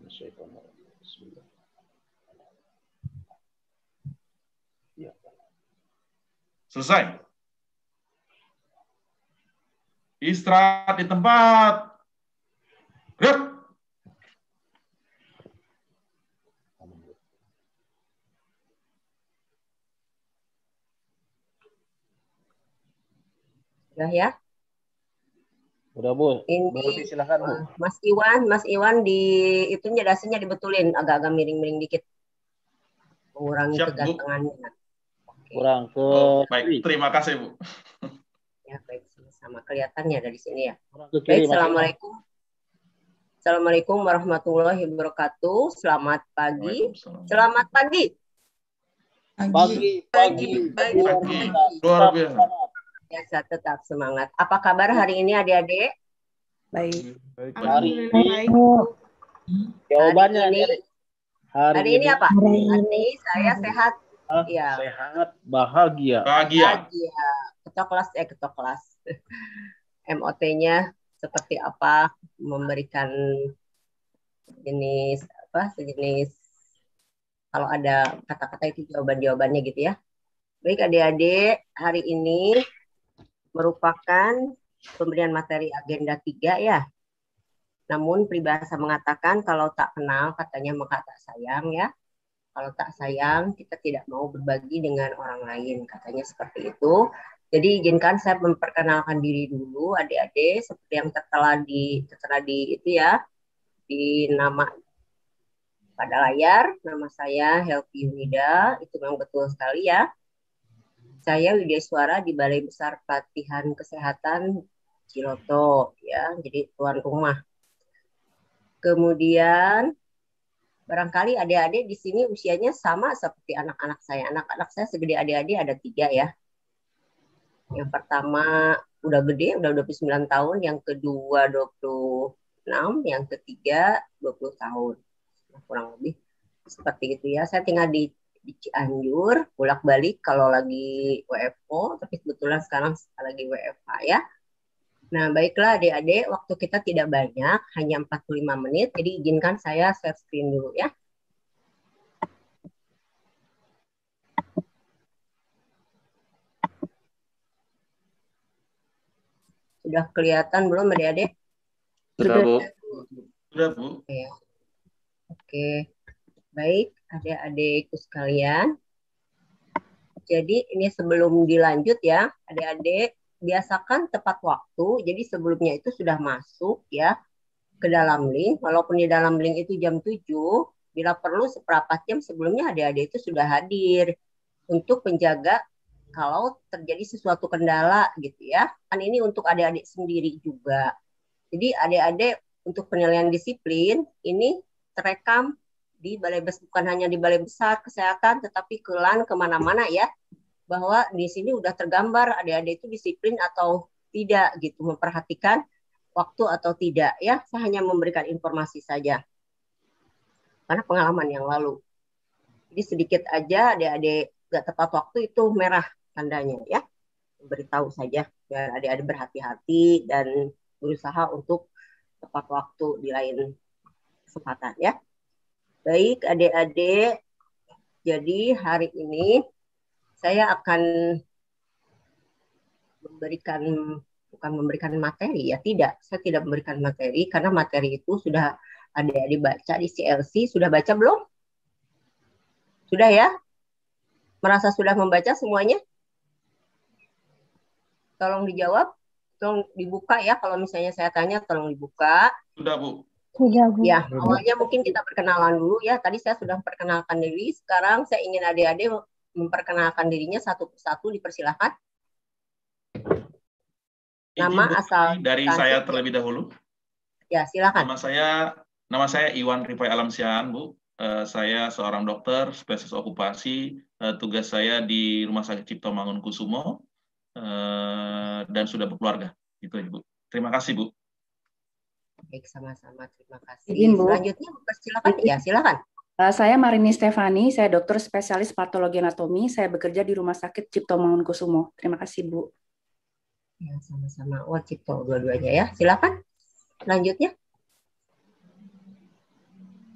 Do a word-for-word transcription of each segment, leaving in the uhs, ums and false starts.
Bismillah. Ya. Selesai. Istirahat di tempat. Gerak. Sudah ya? Udah Bu. Ini Bu, silakan Bu. Mas Iwan, Mas Iwan di itunya dasarnya dibetulin agak-agak miring-miring dikit. Mengurangi Siap, Bu. kegantengannya. Oke. Kurang ke Oh, baik, kiri. terima kasih Bu. Ya, baik, sama kelihatannya dari sini ya. Kurang ke kiri, Baik, Mas Iwan. Assalamualaikum. Assalamualaikum warahmatullahi wabarakatuh. Selamat pagi. Waalaikumsalam. Selamat pagi. Pagi, pagi, Pagi, luar pagi. biasa. Luar Tetap biasa. semangat. Biasa tetap semangat. Apa kabar hari ini adik-adik? Baik. Hari Alhamdulillah ini baik. jawabannya Hari ini, nih. Hari, hari ini apa? Hari ini saya sehat. ah, Ya. sehat, bahagia. Bahagia. Bahagia. Ketua kelas, eh ketua kelas. M O T-nya seperti apa? Memberikan jenis apa? Sejenis kalau ada kata-kata itu jawaban-jawabannya gitu ya. Baik adik-adik, hari ini merupakan pemberian materi agenda tiga ya. Namun peribahasa mengatakan kalau tak kenal katanya maka tak sayang ya. Kalau tak sayang kita tidak mau berbagi dengan orang lain, katanya seperti itu. Jadi izinkan saya memperkenalkan diri dulu adik-adik seperti yang tertera di tertera di itu ya, di nama pada layar. Nama saya Helvi Yunida, itu memang betul sekali ya. Saya Widyaswara di Balai Besar Pelatihan Kesehatan Ciloto ya, jadi tuan rumah. Kemudian barangkali adik-adik di sini usianya sama seperti anak-anak saya. Anak-anak saya segede adik-adik ada tiga ya. Yang pertama udah gede, udah dua puluh sembilan tahun. Yang kedua dua puluh enam. Yang ketiga dua puluh tahun. Nah, kurang lebih seperti itu ya. Saya tinggal di, di Cianjur, bolak-balik kalau lagi W F O. Tapi kebetulan sekarang lagi W F H ya. Nah, baiklah adik-adik, waktu kita tidak banyak, hanya empat puluh lima menit. Jadi izinkan saya share screen dulu ya. Sudah kelihatan belum adik-adik? Sudah Bu. Sudah Bu. Oke. Oke. Baik, adik-adikku sekalian. Jadi ini sebelum dilanjut ya, adik-adik biasakan tepat waktu. Jadi sebelumnya itu sudah masuk ya ke dalam link. Walaupun di dalam link itu jam tujuh, bila perlu seperempat jam sebelumnya adik-adik itu sudah hadir untuk menjaga kalau terjadi sesuatu kendala gitu ya. Kan ini untuk adik-adik sendiri juga. Jadi adik-adik untuk penilaian disiplin ini terekam di balai besar, bukan hanya di balai besar kesehatan, tetapi kelan kemana-mana ya. Bahwa di sini udah tergambar adik-adik itu disiplin atau tidak gitu, memperhatikan waktu atau tidak ya. Saya hanya memberikan informasi saja. Karena pengalaman yang lalu. Jadi sedikit aja adik-adik nggak tepat waktu itu merah tandanya ya. Beritahu saja biar adik-adik berhati-hati dan berusaha untuk tepat waktu di lain kesempatan ya. Baik adik-adik, jadi hari ini saya akan memberikan, bukan memberikan materi ya, tidak. Saya tidak memberikan materi karena materi itu sudah adik-adik baca di C L C. Sudah baca belum? Sudah ya? Merasa sudah membaca semuanya? Tolong dijawab, tolong dibuka ya. Kalau misalnya saya tanya, tolong dibuka. Sudah Bu. Sudah Bu. Ya, awalnya mungkin kita perkenalan dulu ya. Tadi saya sudah memperkenalkan diri. Sekarang saya ingin adik-adik memperkenalkan dirinya satu persatu. Dipersilahkan. Nama Izin, Bu, asal dari saya terlebih dahulu. Ya, silakan. Nama saya nama saya Iwan Rifai Alamsyah, Bu. Uh, saya seorang dokter spesialis okupasi. Uh, tugas saya di Rumah Sakit Cipto Mangunkusumo uh, dan sudah berkeluarga. Itu Bu. Terima kasih Bu. Baik, sama-sama. Terima kasih. Izin, Bu. Selanjutnya, silakan. Ya, silakan. Uh, saya Marini Stefani, saya dokter spesialis patologi anatomi. Saya bekerja di Rumah Sakit Cipto Mangunkusumo. Terima kasih Bu. Ya, sama-sama. Oh, Cipto dua-duanya ya. Silakan. Selanjutnya.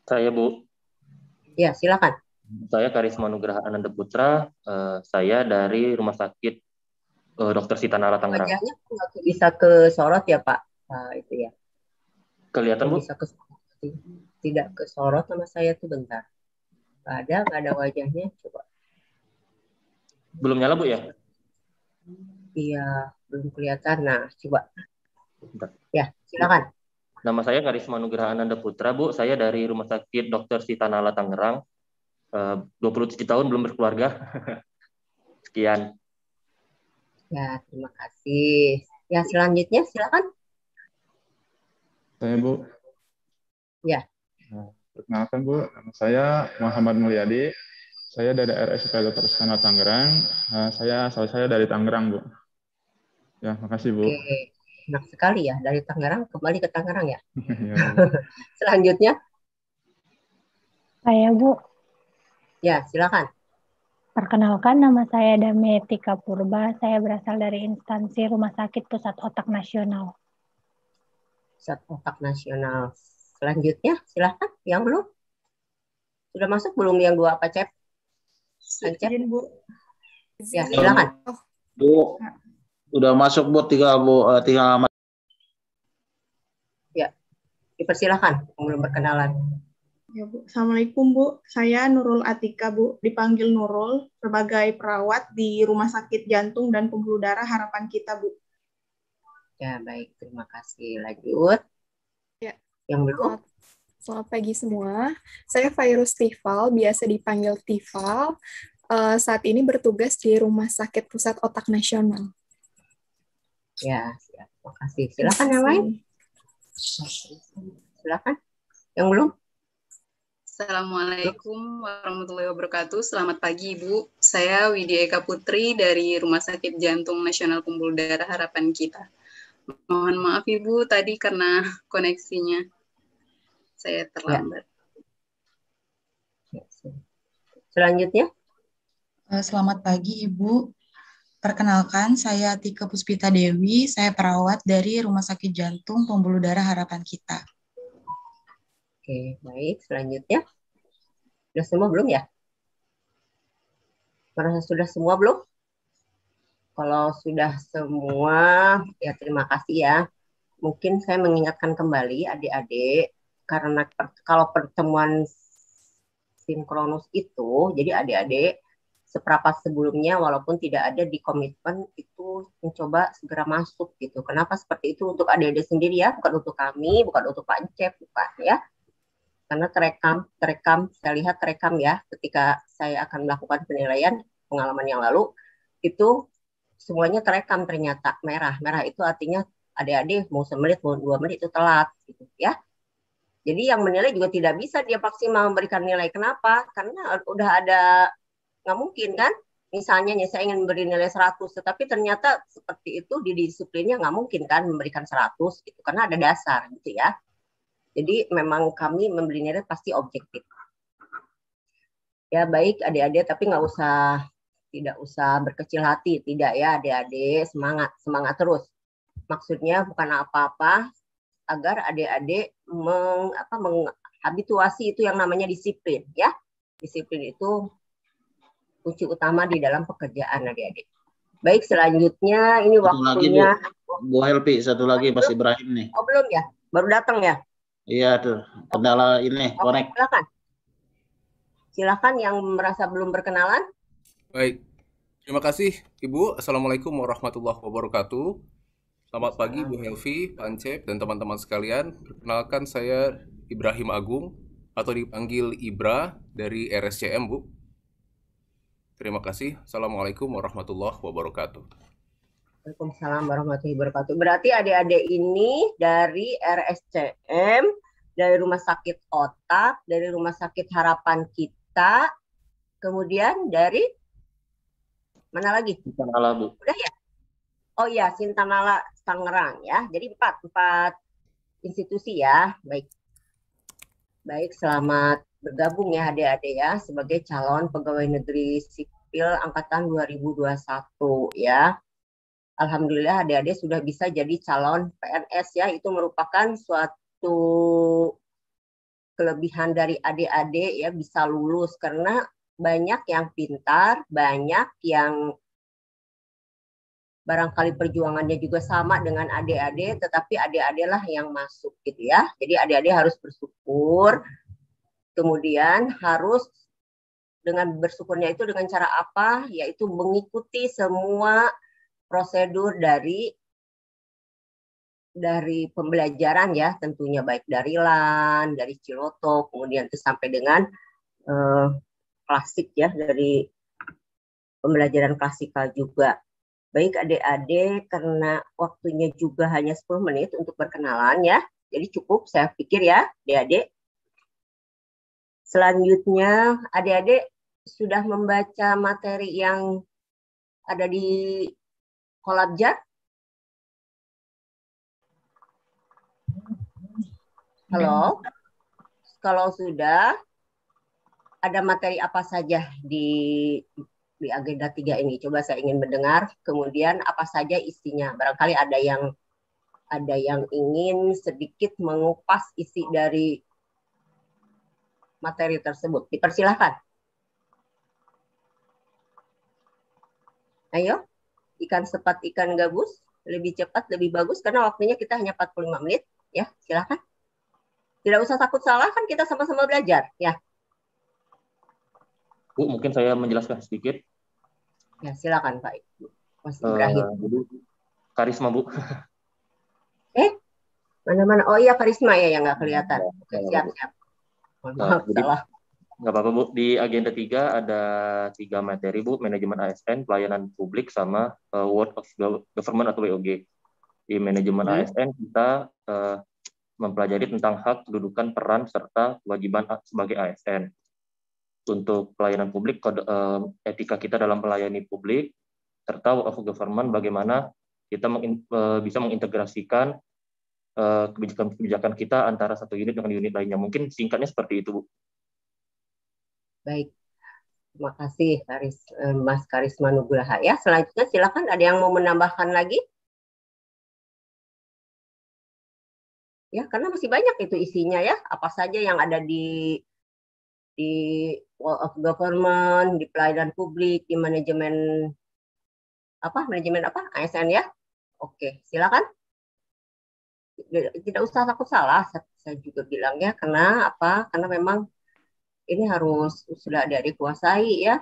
Saya, Bu. Ya, silakan. Saya Karisma Nugraha Ananda Putra. Eh, saya dari Rumah Sakit eh, dokter Sitanara Tangerang. Wajahnya nggak bisa ke sorot ya, Pak. Nah, itu ya. Kelihatan, Yang Bu? bisa ke tidak ke sorot sama saya tuh bentar. Nggak ada, nggak ada wajahnya. Coba. Belum nyala, Bu, ya? Iya, belum kelihatan. Nah, coba. Bentar. Ya, silakan. Nama saya Karisma Nugraha Ananda Putra, Bu. Saya dari Rumah Sakit dokter Sitanara Tangerang. Eh, dua puluh tujuh tahun belum berkeluarga. Sekian. Ya, terima kasih. Ya, selanjutnya silakan. Saya, Bu. Ya. Nah, perkenalkan, Bu, nama saya Muhammad Mulyadi. Saya dari R S U P dokter Sitanara Tangerang. Nah, saya asal saya dari Tangerang, Bu. Ya, makasih, Bu. Oke, enak sekali ya dari Tangerang kembali ke Tangerang ya. Ya, Bu. Selanjutnya, Saya, Bu. ya silakan. Perkenalkan, nama saya Dametika Purba. Saya berasal dari instansi Rumah Sakit Pusat Otak Nasional. Pusat Otak Nasional. Selanjutnya, silakan. Yang belum? Sudah masuk belum yang dua, Pak Cep? Cep? Izin, Bu. Ya, silakan. Bu, udah masuk, Bu, tinggal Bu, uh, tinggal Ya, dipersilakan yang belum berkenalan. Ya, Bu. Assalamualaikum, Bu. Saya Nurul Atika, Bu. Dipanggil Nurul sebagai perawat di Rumah Sakit Jantung dan Pembuluh Darah Harapan Kita, Bu. Ya, baik. Terima kasih. Lanjut. Ya. Yang belum? Selamat, selamat pagi semua. Saya Fairuz Tifal, biasa dipanggil Tifal. Uh, saat ini bertugas di Rumah Sakit Pusat Otak Nasional. Ya, siap. Terima kasih. Silakan yang lain. Silakan. Yang belum? Assalamualaikum warahmatullahi wabarakatuh. Selamat pagi, Ibu. Saya Widya Eka Putri dari Rumah Sakit Jantung Nasional Pembuluh Darah Harapan Kita. Mohon maaf, Ibu, tadi karena koneksinya saya terlambat. Ya. Selanjutnya. Selamat pagi, Ibu. Perkenalkan, saya Tika Puspita Dewi. Saya perawat dari Rumah Sakit Jantung Pembuluh Darah Harapan Kita. Oke, baik. Selanjutnya. Sudah semua belum ya? Merasa sudah semua belum? Kalau sudah semua, ya terima kasih ya. Mungkin saya mengingatkan kembali adik-adik, karena per, kalau pertemuan sinkronus itu, jadi adik-adik seperempat sebelumnya walaupun tidak ada di komitmen itu mencoba segera masuk gitu. Kenapa seperti itu? Untuk adik-adik sendiri ya, bukan untuk kami, bukan untuk Pak Encep, bukan ya. Karena terekam, terekam, saya lihat terekam ya, ketika saya akan melakukan penilaian pengalaman yang lalu, itu semuanya terekam ternyata merah. Merah itu artinya adik-adik mau semenit, mau dua menit itu telat gitu ya. Jadi yang menilai juga tidak bisa dia maksimal memberikan nilai. Kenapa? Karena udah ada, nggak mungkin kan? Misalnya saya ingin memberi nilai seratus, tetapi ternyata seperti itu di disiplinnya nggak mungkin kan memberikan seratus gitu, karena ada dasar gitu ya. Jadi memang kami memberi nilai pasti objektif. Ya baik adik-adik, tapi nggak usah, tidak usah berkecil hati, tidak ya adik-adik, semangat, semangat terus. Maksudnya bukan apa-apa, agar adik-adik meng, apa, menghabituasi itu yang namanya disiplin ya. Disiplin itu kunci utama di dalam pekerjaan adik-adik. Baik, selanjutnya ini satu waktunya. lagi, Bu. Bu Helpi, satu lagi Mas Ibrahim nih. Oh belum ya? Baru datang ya? Iya tuh, kendala ini, Oke, connect. silakan. Silakan yang merasa belum berkenalan. Baik, terima kasih Ibu. Assalamualaikum warahmatullahi wabarakatuh. Selamat pagi Bu Helvi, Pak Encep, dan teman-teman sekalian. Perkenalkan saya Ibrahim Agung, atau dipanggil Ibra dari R S C M, Bu. Terima kasih. Assalamualaikum warahmatullahi wabarakatuh. Waalaikumsalam warahmatullahi wabarakatuh. Berarti adik-adik ini dari R S C M, dari Rumah Sakit Otak, dari Rumah Sakit Harapan Kita, kemudian dari mana lagi? Sintanala, Bu. Udah ya? Oh iya, Sintanala Tangerang ya. Jadi empat, empat institusi ya. Baik. Baik, selamat bergabung ya adik-adik ya sebagai calon pegawai negeri sipil angkatan dua ribu dua puluh satu ya. Alhamdulillah adik-adik sudah bisa jadi calon P N S ya. Itu merupakan suatu kelebihan dari adik-adik ya bisa lulus karena banyak yang pintar, banyak yang barangkali perjuangannya juga sama dengan adik-adik, tetapi adik-adik lah yang masuk gitu ya. Jadi adik-adik harus bersyukur, kemudian harus dengan bersyukurnya itu dengan cara apa? Yaitu mengikuti semua prosedur dari dari pembelajaran ya, tentunya baik dari L A N, dari Ciloto, kemudian itu sampai dengan eh, klasik ya, dari pembelajaran klasikal juga. Baik adik-adik, karena waktunya juga hanya sepuluh menit untuk perkenalan ya, jadi cukup saya pikir ya adik-adik. Selanjutnya adik-adik sudah membaca materi yang ada di Kolabjar? Halo? Kalau sudah, ada materi apa saja di di agenda tiga ini? Coba saya ingin mendengar. Kemudian apa saja isinya? Barangkali ada yang ada yang ingin sedikit mengupas isi dari materi tersebut. Dipersilahkan. Ayo, ikan sepat ikan gabus, lebih cepat, lebih bagus, karena waktunya kita hanya empat puluh lima menit. Ya, silahkan. Tidak usah takut salah, kan kita sama-sama belajar. Ya. Bu, mungkin saya menjelaskan sedikit. Ya, silakan Pak Mas Ibrahim. Uh, jadi, karisma, Bu. Eh, mana-mana? Oh iya, karisma ya yang nggak kelihatan. Oke, siap-siap. Mohon maaf, jadi, salah. Nggak apa-apa, Bu. Di agenda tiga ada tiga materi, Bu. Manajemen A S N, pelayanan publik, sama uh, World of Government atau W O G. Di manajemen hmm. A S N, kita uh, mempelajari tentang hak, kedudukan, peran, serta kewajiban sebagai A S N. Untuk pelayanan publik, kode, uh, etika kita dalam melayani publik, serta World of Government, bagaimana kita meng, uh, bisa mengintegrasikan kebijakan-kebijakan uh, kita antara satu unit dengan unit lainnya. Mungkin singkatnya seperti itu, Bu. Baik, terima kasih Karis, Mas Karisma Nugraha. Ya, selanjutnya silakan, ada yang mau menambahkan lagi? Ya, karena masih banyak itu isinya ya. Apa saja yang ada di di World of Government, di pelayanan publik, di manajemen apa? Manajemen apa? A S N ya. Oke, silakan. Tidak usah takut salah, saya juga bilangnya, karena apa? Karena memang ini harus sudah ada dikuasai ya.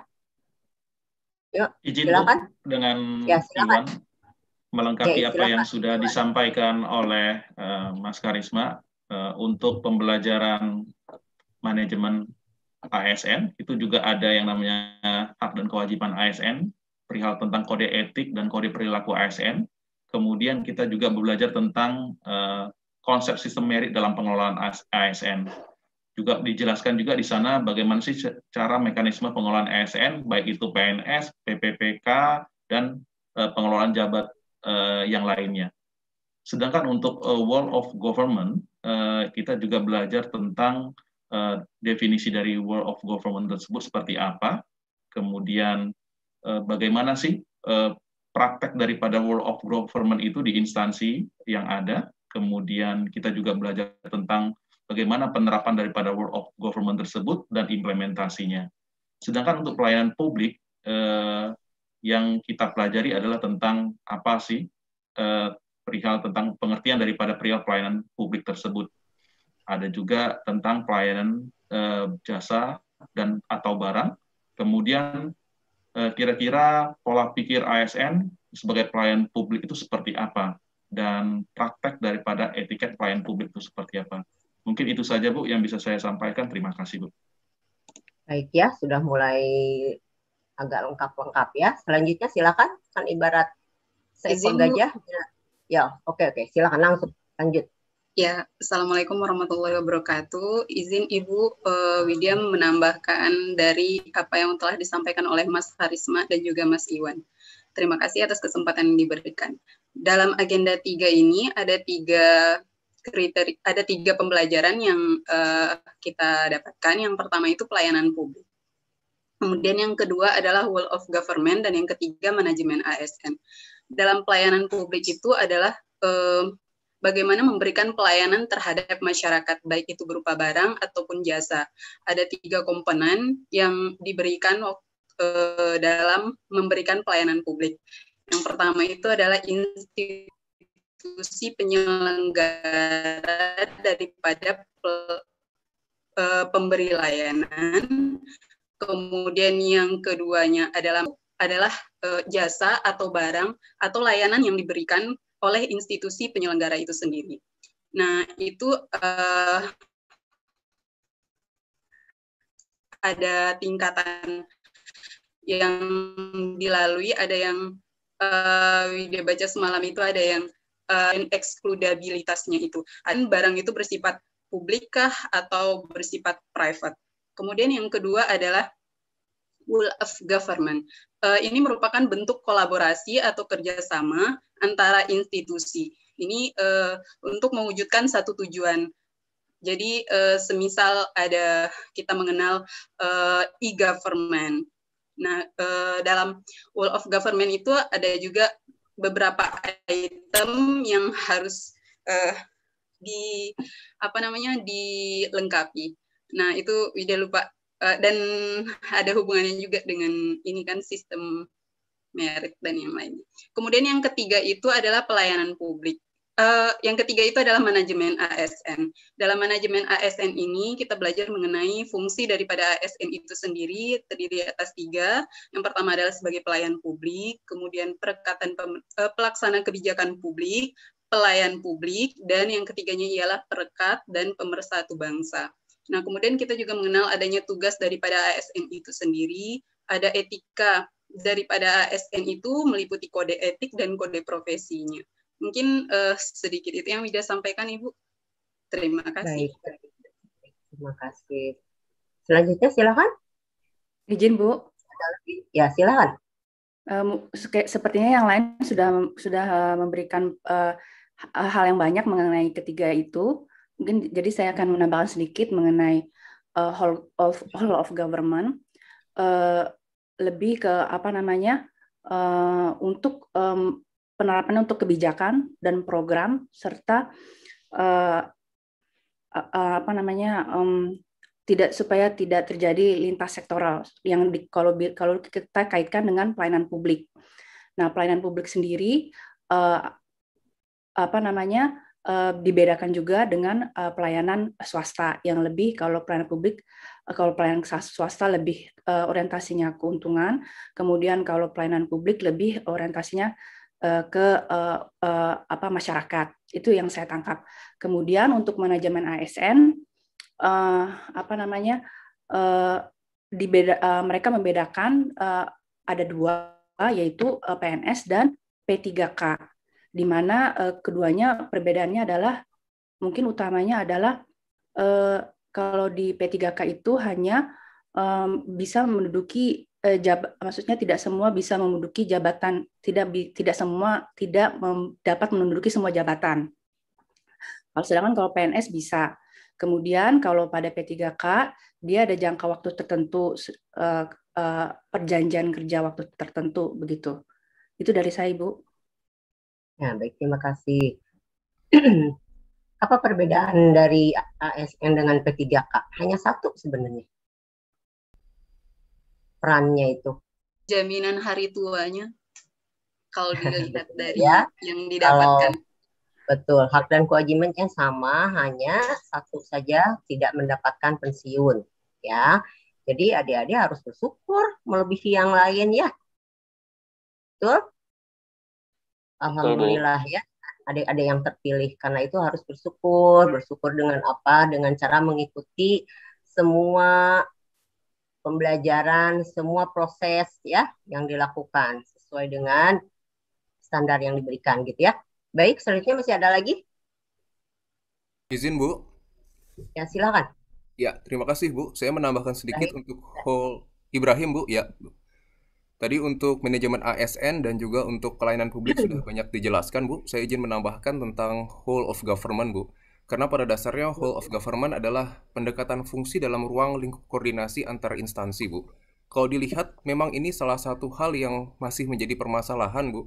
Yuk, Izin silakan. Bu, dengan ya, silakan. Iwan melengkapi ya, apa yang sudah disampaikan oleh uh, Mas Karisma uh, untuk pembelajaran manajemen A S N, itu juga ada yang namanya hak dan kewajiban A S N, perihal tentang kode etik dan kode perilaku A S N. Kemudian kita juga belajar tentang uh, konsep sistem merit dalam pengelolaan A S N. Juga dijelaskan juga di sana bagaimana sih cara mekanisme pengelolaan A S N, baik itu P N S, P P P K, dan uh, pengelolaan jabat uh, yang lainnya. Sedangkan untuk uh, World of Government, uh, kita juga belajar tentang Uh, definisi dari World of Government tersebut seperti apa, kemudian uh, bagaimana sih uh, praktek daripada World of Government itu di instansi yang ada, kemudian kita juga belajar tentang bagaimana penerapan daripada World of Government tersebut dan implementasinya. Sedangkan untuk pelayanan publik, uh, yang kita pelajari adalah tentang apa sih uh, perihal tentang pengertian daripada perihal pelayanan publik tersebut. Ada juga tentang pelayanan eh, jasa dan atau barang. Kemudian eh, kira-kira pola pikir A S N sebagai pelayan publik itu seperti apa, dan praktek daripada etiket pelayan publik itu seperti apa. Mungkin itu saja Bu yang bisa saya sampaikan. Terima kasih Bu. Baik ya, sudah mulai agak lengkap-lengkap ya. Selanjutnya silakan, kan ibarat seekor gajah. Ya, oke oke, silakan langsung lanjut. Ya, Assalamualaikum warahmatullahi wabarakatuh. Izin Ibu uh, Widya menambahkan dari apa yang telah disampaikan oleh Mas Karisma dan juga Mas Iwan. Terima kasih atas kesempatan yang diberikan. Dalam agenda tiga ini ada tiga kriteria, ada tiga pembelajaran yang uh, kita dapatkan. Yang pertama itu pelayanan publik. Kemudian yang kedua adalah World of Government, dan yang ketiga manajemen A S N. Dalam pelayanan publik itu adalah uh, bagaimana memberikan pelayanan terhadap masyarakat, baik itu berupa barang ataupun jasa. Ada tiga komponen yang diberikan uh, dalam memberikan pelayanan publik. Yang pertama itu adalah institusi penyelenggara daripada pe, uh, pemberi layanan. Kemudian yang keduanya adalah adalah uh, jasa atau barang atau layanan yang diberikan oleh institusi penyelenggara itu sendiri. Nah, itu uh, ada tingkatan yang dilalui, ada yang uh, dia baca semalam itu ada yang uh, eksklusibilitasnya itu. Dan barang itu bersifat publik kah atau bersifat private. Kemudian yang kedua adalah whole of government. Uh, ini merupakan bentuk kolaborasi atau kerjasama antara institusi. Ini uh, untuk mewujudkan satu tujuan. Jadi uh, semisal ada kita mengenal uh, e-government. Nah, uh, dalam whole of government itu ada juga beberapa item yang harus uh, di apa namanya dilengkapi. Nah, itu Wida lupa uh, dan ada hubungannya juga dengan ini kan sistem merit dan yang lainnya. Kemudian yang ketiga itu adalah pelayanan publik. Uh, yang ketiga itu adalah manajemen A S N. Dalam manajemen A S N ini kita belajar mengenai fungsi daripada A S N itu sendiri, terdiri atas tiga. Yang pertama adalah sebagai pelayan publik, kemudian perekatan pem, uh, pelaksana kebijakan publik, pelayan publik, dan yang ketiganya ialah perekat dan pemersatu bangsa. Nah, kemudian kita juga mengenal adanya tugas daripada A S N itu sendiri, ada etika daripada A S N itu meliputi kode etik dan kode profesinya. Mungkin uh, sedikit itu yang Wida sampaikan, Ibu. Terima kasih. Baik. Terima kasih. Selanjutnya silakan. Izin, Bu. Ya, silakan. Um, sepertinya yang lain sudah sudah uh, memberikan uh, hal yang banyak mengenai ketiga itu. Mungkin jadi saya akan menambahkan sedikit mengenai uh, whole of whole of government. Uh, lebih ke apa namanya uh, untuk um, penerapan untuk kebijakan dan program serta uh, uh, apa namanya um, tidak supaya tidak terjadi lintas sektoral yang di, kalau kalau kita kaitkan dengan pelayanan publik. Nah, pelayanan publik sendiri uh, apa namanya uh, dibedakan juga dengan uh, pelayanan swasta yang lebih kalau pelayanan publik uh, kalau pelayanan swasta lebih uh, orientasinya keuntungan, kemudian kalau pelayanan publik lebih orientasinya ke uh, uh, apa masyarakat. Itu yang saya tangkap. Kemudian untuk manajemen A S N uh, apa namanya uh, dibeda, uh, mereka membedakan uh, ada dua, yaitu uh, P N S dan P tiga K, di mana uh, keduanya perbedaannya adalah mungkin utamanya adalah uh, kalau di P tiga K itu hanya um, bisa menduduki Jab, maksudnya tidak semua bisa menduduki jabatan, tidak tidak semua tidak mem, dapat menduduki semua jabatan. Kalau sedangkan kalau P N S bisa. Kemudian kalau pada P tiga K dia ada jangka waktu tertentu, uh, uh, perjanjian kerja waktu tertentu begitu. Itu dari saya, Ibu. Ya, baik, terima kasih. Apa perbedaan dari A S N dengan P tiga K? Hanya satu sebenarnya. Perannya itu jaminan hari tuanya kalau dilihat dari ya, yang didapatkan. Kalau, betul, hak dan kewajibannya sama, hanya satu saja tidak mendapatkan pensiun ya. Jadi adik-adik harus bersyukur melebihi yang lain ya. Betul? Alhamdulillah ya. Adik-adik yang terpilih, karena itu harus bersyukur. Bersyukur dengan apa? Dengan cara mengikuti semua pembelajaran, semua proses ya yang dilakukan sesuai dengan standar yang diberikan gitu ya. Baik, selanjutnya masih ada lagi? Izin, Bu. Ya, silakan. Ya, terima kasih, Bu. Saya menambahkan sedikit Baik. untuk whole Ibrahim, Bu. Ya. Tadi untuk manajemen A S N dan juga untuk pelayanan publik sudah banyak dijelaskan, Bu. Saya izin menambahkan tentang whole of government, Bu. Karena pada dasarnya whole of government adalah pendekatan fungsi dalam ruang lingkup koordinasi antar instansi, Bu. Kalau dilihat, memang ini salah satu hal yang masih menjadi permasalahan, Bu.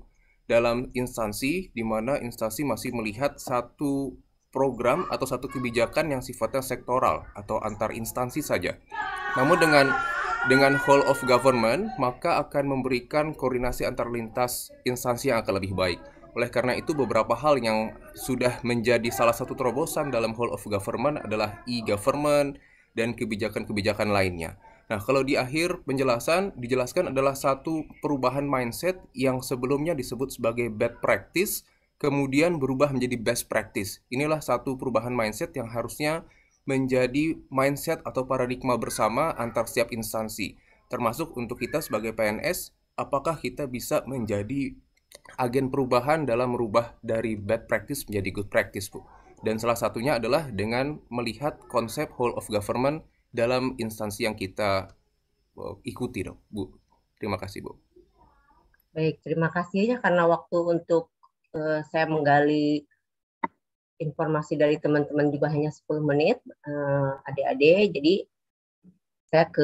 dalam instansi di mana instansi masih melihat satu program atau satu kebijakan yang sifatnya sektoral atau antar instansi saja. Namun dengan dengan whole of government, maka akan memberikan koordinasi antar lintas instansi yang akan lebih baik. Oleh karena itu, beberapa hal yang sudah menjadi salah satu terobosan dalam whole of government adalah e-government dan kebijakan-kebijakan lainnya. Nah, kalau di akhir penjelasan dijelaskan adalah satu perubahan mindset yang sebelumnya disebut sebagai bad practice, kemudian berubah menjadi best practice. Inilah satu perubahan mindset yang harusnya menjadi mindset atau paradigma bersama antar setiap instansi. Termasuk untuk kita sebagai P N S, apakah kita bisa menjadi agen perubahan dalam merubah dari bad practice menjadi good practice, Bu. Dan salah satunya adalah dengan melihat konsep whole of government dalam instansi yang kita uh, ikuti, dong, Bu. Terima kasih, Bu. Baik, terima kasih ya karena waktu untuk uh, saya menggali informasi dari teman-teman juga hanya sepuluh menit, uh, adik-adik. Jadi saya ke,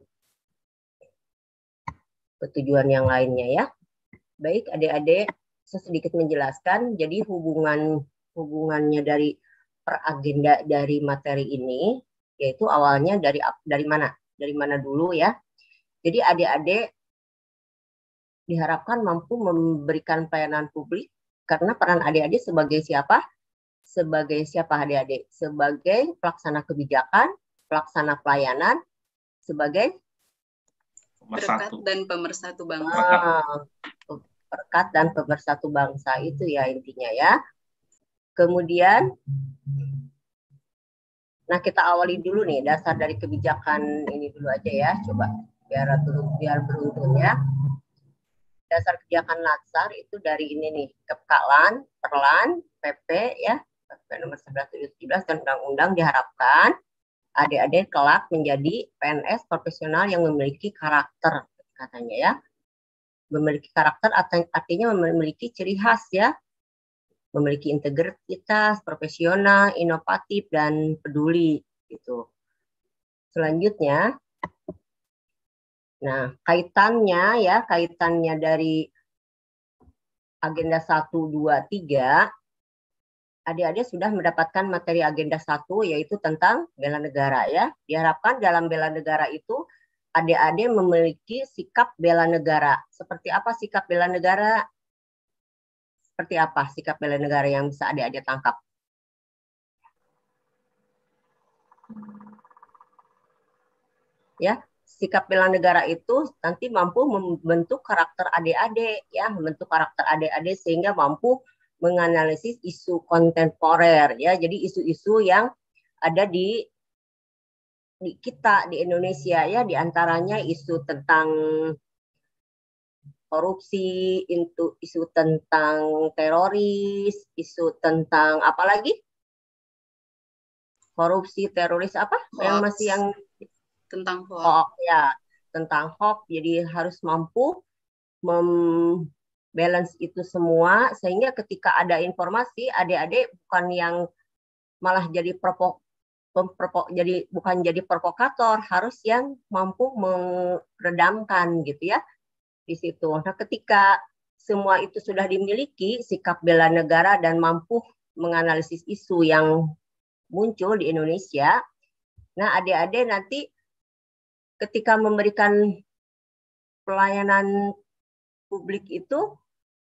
ke tujuan yang lainnya ya. Baik, adik-adik, saya sedikit menjelaskan. Jadi hubungan hubungannya dari per agenda dari materi ini, yaitu awalnya dari dari mana? Dari mana dulu ya? Jadi adik-adik diharapkan mampu memberikan pelayanan publik karena peran adik-adik sebagai siapa? Sebagai siapa adik-adik? Sebagai pelaksana kebijakan, pelaksana pelayanan, sebagai berkat dan pemersatu bangsa. Ah, berkat dan pemersatu bangsa itu ya intinya ya. Kemudian, nah kita awali dulu nih dasar dari kebijakan ini dulu aja ya, coba biar biar beruntun ya. Dasar kebijakan Latsar itu dari ini nih, Kepkatlan, Perlan, P P ya, P P nomor sebelas tujuh belas dan undang-undang diharapkan adik-adik kelak menjadi P N S profesional yang memiliki karakter katanya ya. Memiliki karakter artinya memiliki ciri khas ya. Memiliki integritas, profesional, inovatif dan peduli gitu. Selanjutnya, nah kaitannya ya, kaitannya dari agenda satu, dua, tiga, adik-adik sudah mendapatkan materi agenda satu yaitu tentang bela negara ya. Diharapkan dalam bela negara itu adik-adik memiliki sikap bela negara. Seperti apa sikap bela negara? Seperti apa sikap bela negara yang bisa adik-adik tangkap? Ya, sikap bela negara itu nanti mampu membentuk karakter adik-adik ya, membentuk karakter adik-adik sehingga mampu menganalisis isu kontemporer ya. Jadi isu-isu yang ada di di kita di Indonesia ya, diantaranya isu tentang korupsi, itu isu tentang teroris, isu tentang apa lagi? Korupsi, teroris apa? Hoax. Yang masih yang tentang hoax. Hoax ya, tentang hoax. Jadi harus mampu membalance itu semua sehingga ketika ada informasi adik-adik bukan yang malah jadi provok Perpo, jadi bukan jadi provokator, harus yang mampu meredamkan gitu ya di situ. Nah, ketika semua itu sudah dimiliki, sikap bela negara dan mampu menganalisis isu yang muncul di Indonesia, nah adik-adik nanti ketika memberikan pelayanan publik itu,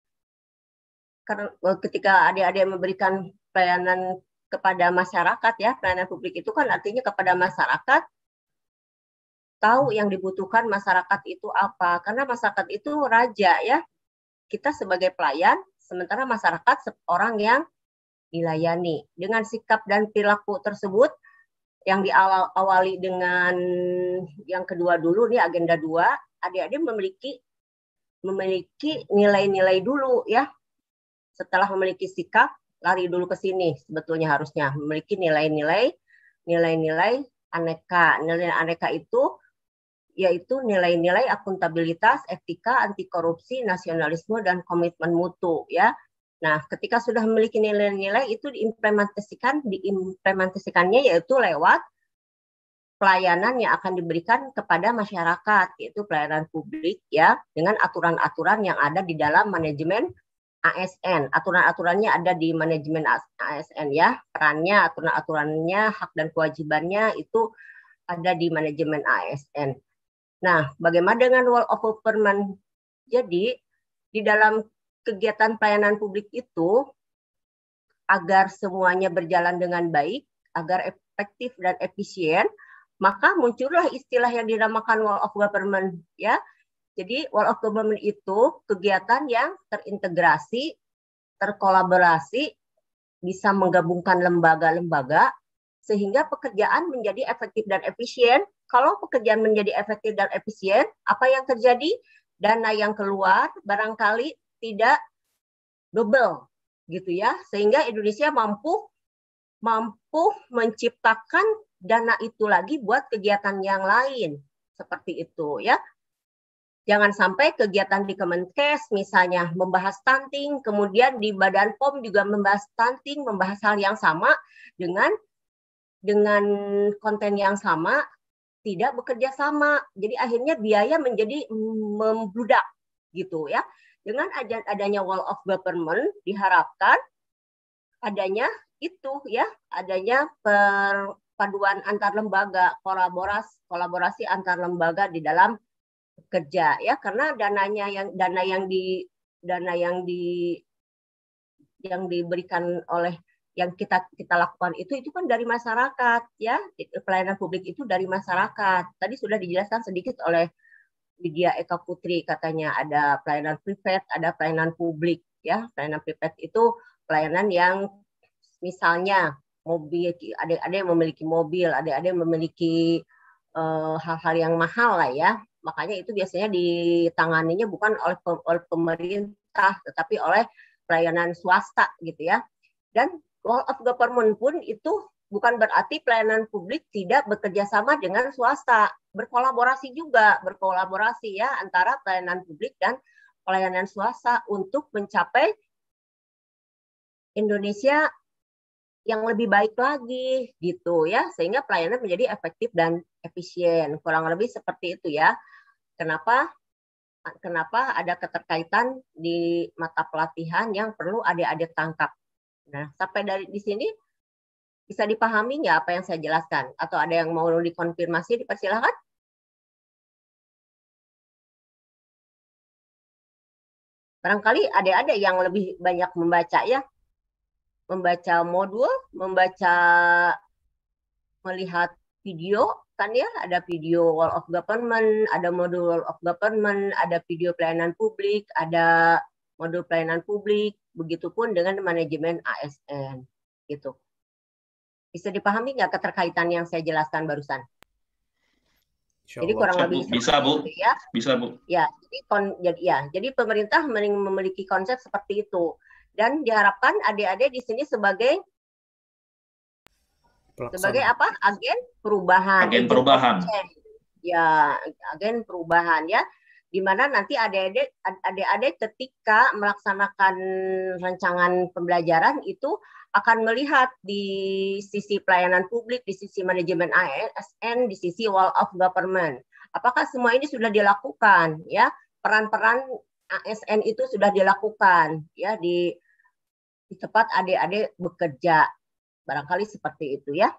ketika adik-adik memberikan pelayanan kepada masyarakat ya, pelayanan publik itu kan artinya kepada masyarakat, tahu yang dibutuhkan masyarakat itu apa, karena masyarakat itu raja ya, kita sebagai pelayan, sementara masyarakat orang yang dilayani. Dengan sikap dan perilaku tersebut yang diawali dengan yang kedua dulu nih agenda dua, adik-adik memiliki memiliki nilai-nilai dulu ya. Setelah memiliki sikap, lari dulu ke sini sebetulnya harusnya memiliki nilai-nilai nilai-nilai aneka. Nilai aneka itu yaitu nilai-nilai akuntabilitas, etika, anti korupsi, nasionalisme dan komitmen mutu ya. Nah, ketika sudah memiliki nilai-nilai itu diimplementasikan diimplementasikannya yaitu lewat pelayanan yang akan diberikan kepada masyarakat, yaitu pelayanan publik ya dengan aturan-aturan yang ada di dalam manajemen A S N. Aturan-aturannya ada di manajemen A S N ya. Perannya, aturan-aturannya, hak dan kewajibannya itu ada di manajemen A S N. Nah, bagaimana dengan Wall of Government? Jadi, di dalam kegiatan pelayanan publik itu, agar semuanya berjalan dengan baik, agar efektif dan efisien, maka muncullah istilah yang dinamakan Wall of Government ya. Jadi Wall of Government itu kegiatan yang terintegrasi, terkolaborasi, bisa menggabungkan lembaga-lembaga sehingga pekerjaan menjadi efektif dan efisien. Kalau pekerjaan menjadi efektif dan efisien, apa yang terjadi? Dana yang keluar barangkali tidak double gitu ya, sehingga Indonesia mampu mampu menciptakan dana itu lagi buat kegiatan yang lain seperti itu ya. Jangan sampai kegiatan di Kemenkes misalnya membahas stunting, kemudian di Badan P O M juga membahas stunting, membahas hal yang sama dengan dengan konten yang sama, tidak bekerja sama. Jadi akhirnya biaya menjadi membludak gitu ya. Dengan adanya Wall of Government diharapkan adanya itu ya, adanya perpaduan antar lembaga, kolaborasi kolaborasi antar lembaga di dalam kerja ya, karena dananya yang dana yang di dana yang di yang diberikan oleh yang kita kita lakukan itu itu kan dari masyarakat ya, pelayanan publik itu dari masyarakat. Tadi sudah dijelaskan sedikit oleh Widya Eka Putri, katanya ada pelayanan privat, ada pelayanan publik ya. Pelayanan privat itu pelayanan yang misalnya mobil, ada ada yang memiliki mobil, ada ada yang memiliki hal-hal uh, yang mahal lah ya. Makanya itu biasanya ditanganinya bukan oleh, oleh pemerintah, tetapi oleh pelayanan swasta gitu ya. Dan Wall of Government pun itu bukan berarti pelayanan publik tidak bekerja sama dengan swasta, berkolaborasi juga, berkolaborasi ya antara pelayanan publik dan pelayanan swasta untuk mencapai Indonesia yang lebih baik lagi gitu ya, sehingga pelayanan menjadi efektif dan efisien. Kurang lebih seperti itu ya. Kenapa kenapa ada keterkaitan di mata pelatihan yang perlu adik-adik tangkap. Nah, sampai dari di sini bisa dipahami nggak apa yang saya jelaskan? Atau ada yang mau dikonfirmasi, dipersilakan? Barangkali adik-adik yang lebih banyak membaca ya. Membaca modul, membaca, melihat video, kan ya, ada video Wall of Government, ada modul Wall of Government, ada video pelayanan publik, ada modul pelayanan publik, begitupun dengan manajemen A S N, gitu. Bisa dipahami nggak keterkaitan yang saya jelaskan barusan? Jadi kurang bisa, lebih Bu. Bisa, Bu. itu, ya. Bisa, Bu. Ya, jadi kon, jadi ya, jadi pemerintah memiliki konsep seperti itu. Dan diharapkan adik-adik di sini sebagai Pelaksana. sebagai apa? Agen perubahan. Agen perubahan. Ya, agen perubahan ya. Di mana nanti adik-adik adik-adik ketika melaksanakan rancangan pembelajaran itu akan melihat di sisi pelayanan publik, di sisi manajemen A S N, di sisi Wall of Government. Apakah semua ini sudah dilakukan ya? Peran-peran A S N itu sudah dilakukan ya di, di tempat adik-adik bekerja, barangkali seperti itu ya.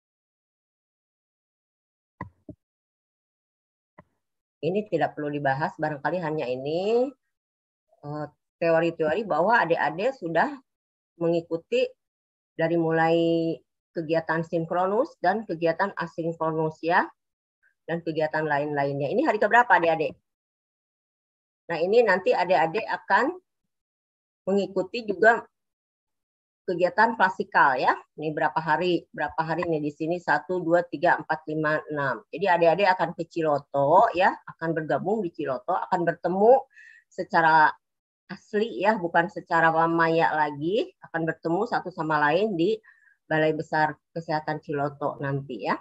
Ini tidak perlu dibahas, barangkali hanya ini teori-teori bahwa adik-adik sudah mengikuti dari mulai kegiatan sinkronus dan kegiatan asinkronus ya, dan kegiatan lain-lainnya. Ini hari keberapa adik-adik? Nah, ini nanti adik-adik akan mengikuti juga kegiatan klasikal ya. Ini berapa hari? Berapa hari nih di sini? satu, dua, tiga, empat, lima, enam. Jadi adik-adik akan ke Ciloto ya, akan bergabung di Ciloto, akan bertemu secara asli ya, bukan secara maya lagi, akan bertemu satu sama lain di Balai Besar Kesehatan Ciloto nanti ya.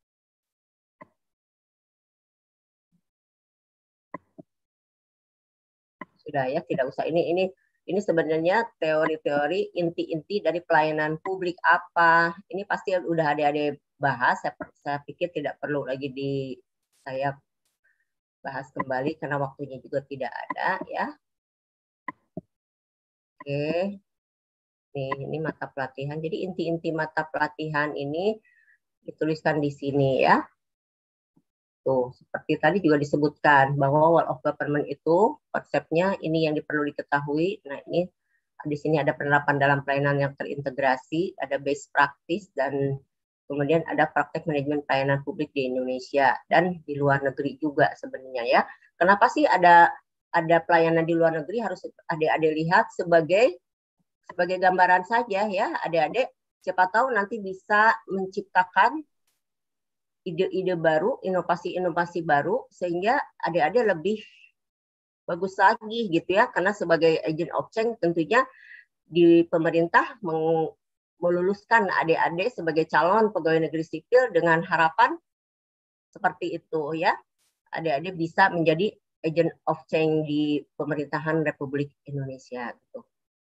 Sudah ya, tidak usah ini ini ini sebenarnya teori-teori inti-inti dari pelayanan publik apa. Ini pasti udah adik-adik bahas, saya, saya pikir tidak perlu lagi di saya bahas kembali karena waktunya juga tidak ada ya. Oke. Nih, ini mata pelatihan. Jadi inti-inti mata pelatihan ini dituliskan di sini ya. Tuh, seperti tadi juga disebutkan bahwa World of Government itu konsepnya ini yang perlu diketahui. Nah, ini di sini ada penerapan dalam pelayanan yang terintegrasi, ada best practice, dan kemudian ada praktek manajemen pelayanan publik di Indonesia dan di luar negeri juga sebenarnya ya. Kenapa sih ada ada pelayanan di luar negeri, harus adik-adik lihat sebagai sebagai gambaran saja ya, adik-adik, siapa tahu nanti bisa menciptakan ide-ide baru, inovasi-inovasi baru, sehingga adik-adik lebih bagus lagi gitu ya, karena sebagai agent of change tentunya di pemerintah meluluskan adik-adik sebagai calon pegawai negeri sipil dengan harapan seperti itu ya, adik-adik bisa menjadi agent of change di pemerintahan Republik Indonesia gitu.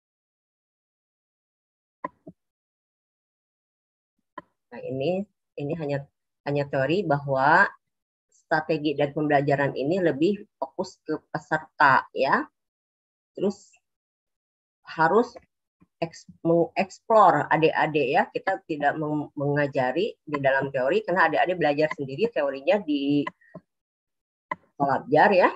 Nah, ini ini hanya hanya teori bahwa strategi dan pembelajaran ini lebih fokus ke peserta ya. Terus harus mengeksplor adik-adik ya. Kita tidak mengajari di dalam teori karena adik-adik belajar sendiri teorinya di Kolabjar ya.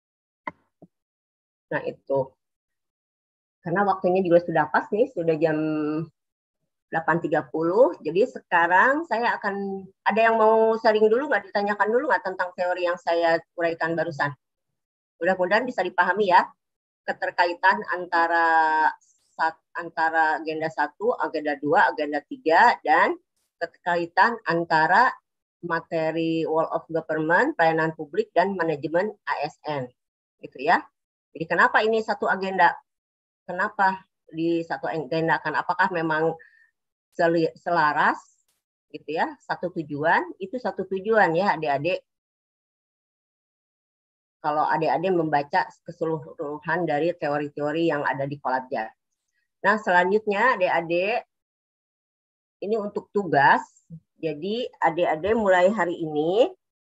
Nah, itu. Karena waktunya juga sudah pas nih, sudah jam delapan tiga puluh. Jadi sekarang saya akan, ada yang mau sharing dulu nggak, ditanyakan dulu nggak tentang teori yang saya uraikan barusan? Mudah-mudahan bisa dipahami ya, keterkaitan antara antara agenda satu, agenda dua, agenda tiga, dan keterkaitan antara materi World of Government, pelayanan publik, dan manajemen A S N. Gitu ya. Jadi kenapa ini satu agenda? Kenapa di satu agenda? Kan apakah memang selaras gitu ya, satu tujuan, itu satu tujuan ya adik-adik. Kalau adik-adik membaca keseluruhan dari teori-teori yang ada di Kolabjar. Nah, selanjutnya adik-adik ini untuk tugas. Jadi adik-adik mulai hari ini,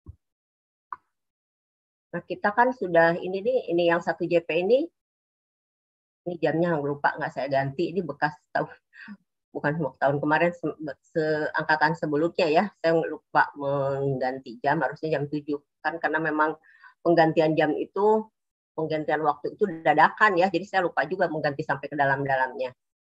nah kita kan sudah ini nih, ini yang satu J P ini, ini jamnya lupa nggak saya ganti, ini bekas tahu. Bukan tahun kemarin, seangkatan sebelumnya ya, saya lupa mengganti jam, harusnya jam tujuh. Kan karena memang penggantian jam itu, penggantian waktu itu dadakan ya, jadi saya lupa juga mengganti sampai ke dalam-dalamnya.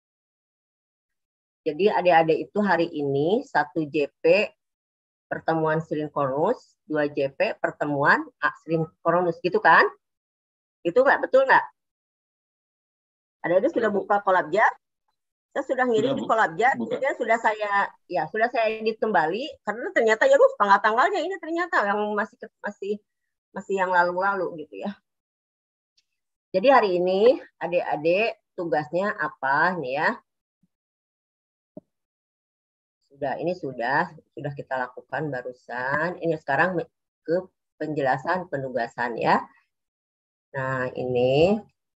Jadi adik-adik itu hari ini, satu J P pertemuan sinkronus, dua J P pertemuan asinkronus, gitu kan? Itu nggak, betul nggak? Adik-adik sudah buka Kolabjar? Saya sudah ngirim di Kolabjar, kemudian sudah saya ya sudah saya edit kembali karena ternyata ya lu tanggal-tanggalnya ini ternyata yang masih masih masih yang lalu-lalu gitu ya. Jadi hari ini adik-adik tugasnya apa nih ya? Sudah ini sudah sudah kita lakukan barusan. Ini sekarang ke penjelasan penugasan ya. Nah, ini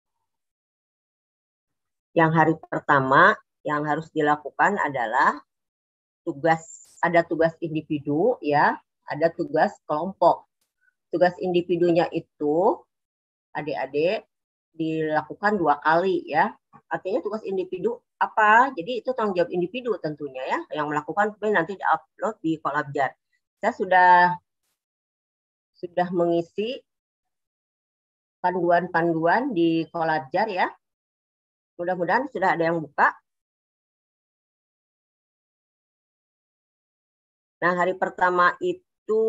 yang hari pertama yang harus dilakukan adalah tugas, ada tugas individu ya, ada tugas kelompok. Tugas individunya itu adik-adik dilakukan dua kali ya. Artinya tugas individu apa? Jadi itu tanggung jawab individu tentunya ya, yang melakukan, kemudian nanti di-upload di Kolabjar. Saya sudah sudah mengisi panduan-panduan di Kolabjar ya. Mudah-mudahan sudah ada yang buka. Nah, hari pertama itu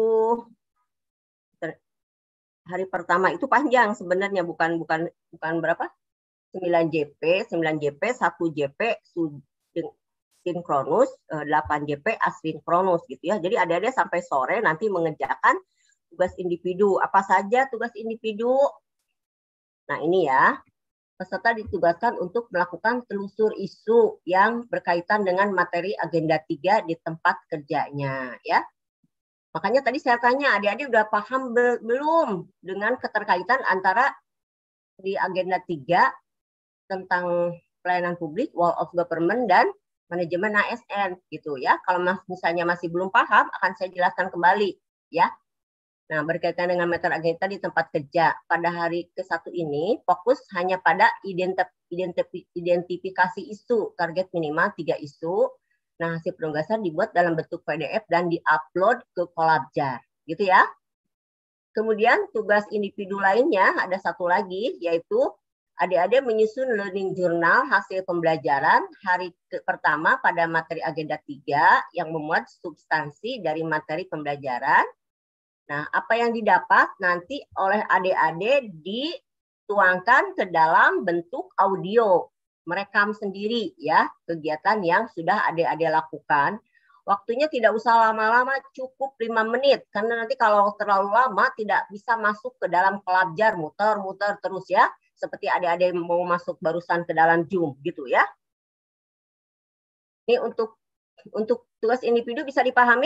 hari pertama itu panjang sebenarnya, bukan bukan bukan berapa? sembilan J P, sembilan J P, satu J P sinkronus, delapan J P asinkronus gitu ya. Jadi adik-adik sampai sore nanti mengerjakan tugas individu. Apa saja tugas individu? Nah, ini ya. Peserta ditugaskan untuk melakukan telusur isu yang berkaitan dengan materi agenda tiga di tempat kerjanya ya. Makanya tadi saya tanya, adik-adik udah paham belum dengan keterkaitan antara di agenda tiga tentang pelayanan publik, World of Government, dan manajemen A S N gitu ya. Kalau misalnya masih belum paham, akan saya jelaskan kembali ya. Nah, berkaitan dengan materi agenda di tempat kerja, pada hari ke satu ini fokus hanya pada identifikasi isu, target minimal tiga isu. Nah, hasil penugasan dibuat dalam bentuk P D F dan diupload ke Collabjar, gitu ya. Kemudian tugas individu lainnya ada satu lagi, yaitu adik-adik menyusun learning journal hasil pembelajaran hari ke pertama pada materi agenda tiga yang memuat substansi dari materi pembelajaran. Nah, apa yang didapat nanti oleh adik-adik dituangkan ke dalam bentuk audio. Merekam sendiri ya kegiatan yang sudah adik-adik lakukan. Waktunya tidak usah lama-lama, cukup lima menit. Karena nanti kalau terlalu lama tidak bisa masuk ke dalam Collabjar, muter-muter terus ya. Seperti adik-adik mau masuk barusan ke dalam Zoom gitu ya. Ini untuk untuk tugas individu bisa dipahami?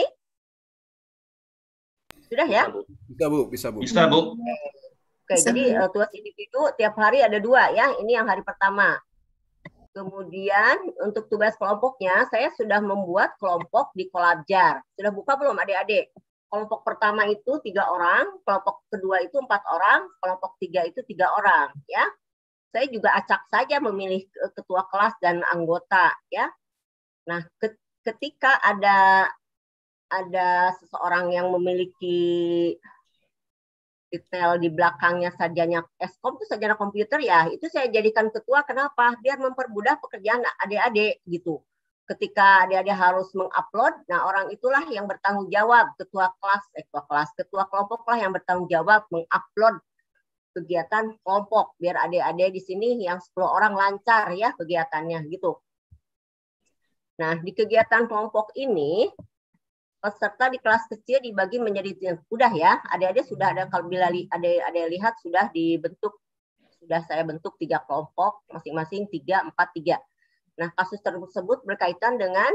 Sudah ya? Bisa Bu, bisa Bu. Bisa Bu. Oke, Oke jadi uh, tugas individu tiap hari ada dua ya. Ini yang hari pertama. Kemudian untuk tugas kelompoknya, saya sudah membuat kelompok di Collabjar. Sudah buka belum adik-adik? Kelompok pertama itu tiga orang, kelompok kedua itu empat orang, kelompok tiga itu tiga orang. Ya, saya juga acak saja memilih ketua kelas dan anggota. Ya, nah ketika ada ada seseorang yang memiliki detail di belakangnya sarjana Eskom itu sarjana komputer ya, itu saya jadikan ketua. Kenapa? Biar mempermudah pekerjaan adik-adik gitu. Ketika adik-adik harus mengupload, nah orang itulah yang bertanggung jawab, ketua kelas, eh, ketua kelas, ketua kelompok lah yang bertanggung jawab mengupload kegiatan kelompok biar adik-adik di sini yang sepuluh orang lancar ya kegiatannya gitu. Nah, di kegiatan kelompok ini peserta di kelas kecil dibagi menjadi udah ya, adik-adik sudah ada, kalau bila adik-adik lihat sudah dibentuk, sudah saya bentuk tiga kelompok, masing-masing tiga, empat, tiga. Nah, kasus tersebut berkaitan dengan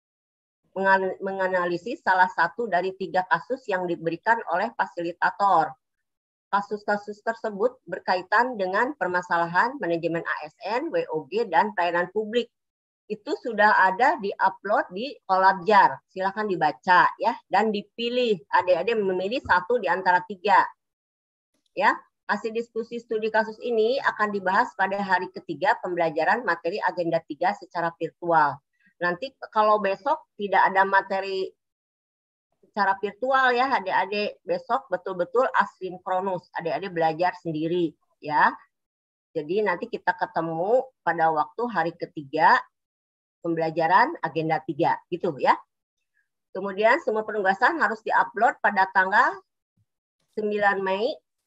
menganalisis salah satu dari tiga kasus yang diberikan oleh fasilitator. Kasus-kasus tersebut berkaitan dengan permasalahan manajemen A S N, W O G, dan pelayanan publik. Itu sudah ada di-upload di Collabjar. Silakan dibaca ya dan dipilih. Adik-adik memilih satu di antara tiga. Ya, hasil diskusi studi kasus ini akan dibahas pada hari ketiga pembelajaran materi agenda tiga secara virtual. Nanti kalau besok tidak ada materi secara virtual ya, adik-adik besok betul-betul asinkronus. Adik-adik belajar sendiri ya. Jadi nanti kita ketemu pada waktu hari ketiga pembelajaran agenda tiga gitu ya. Kemudian semua penugasan harus diupload pada tanggal sembilan Mei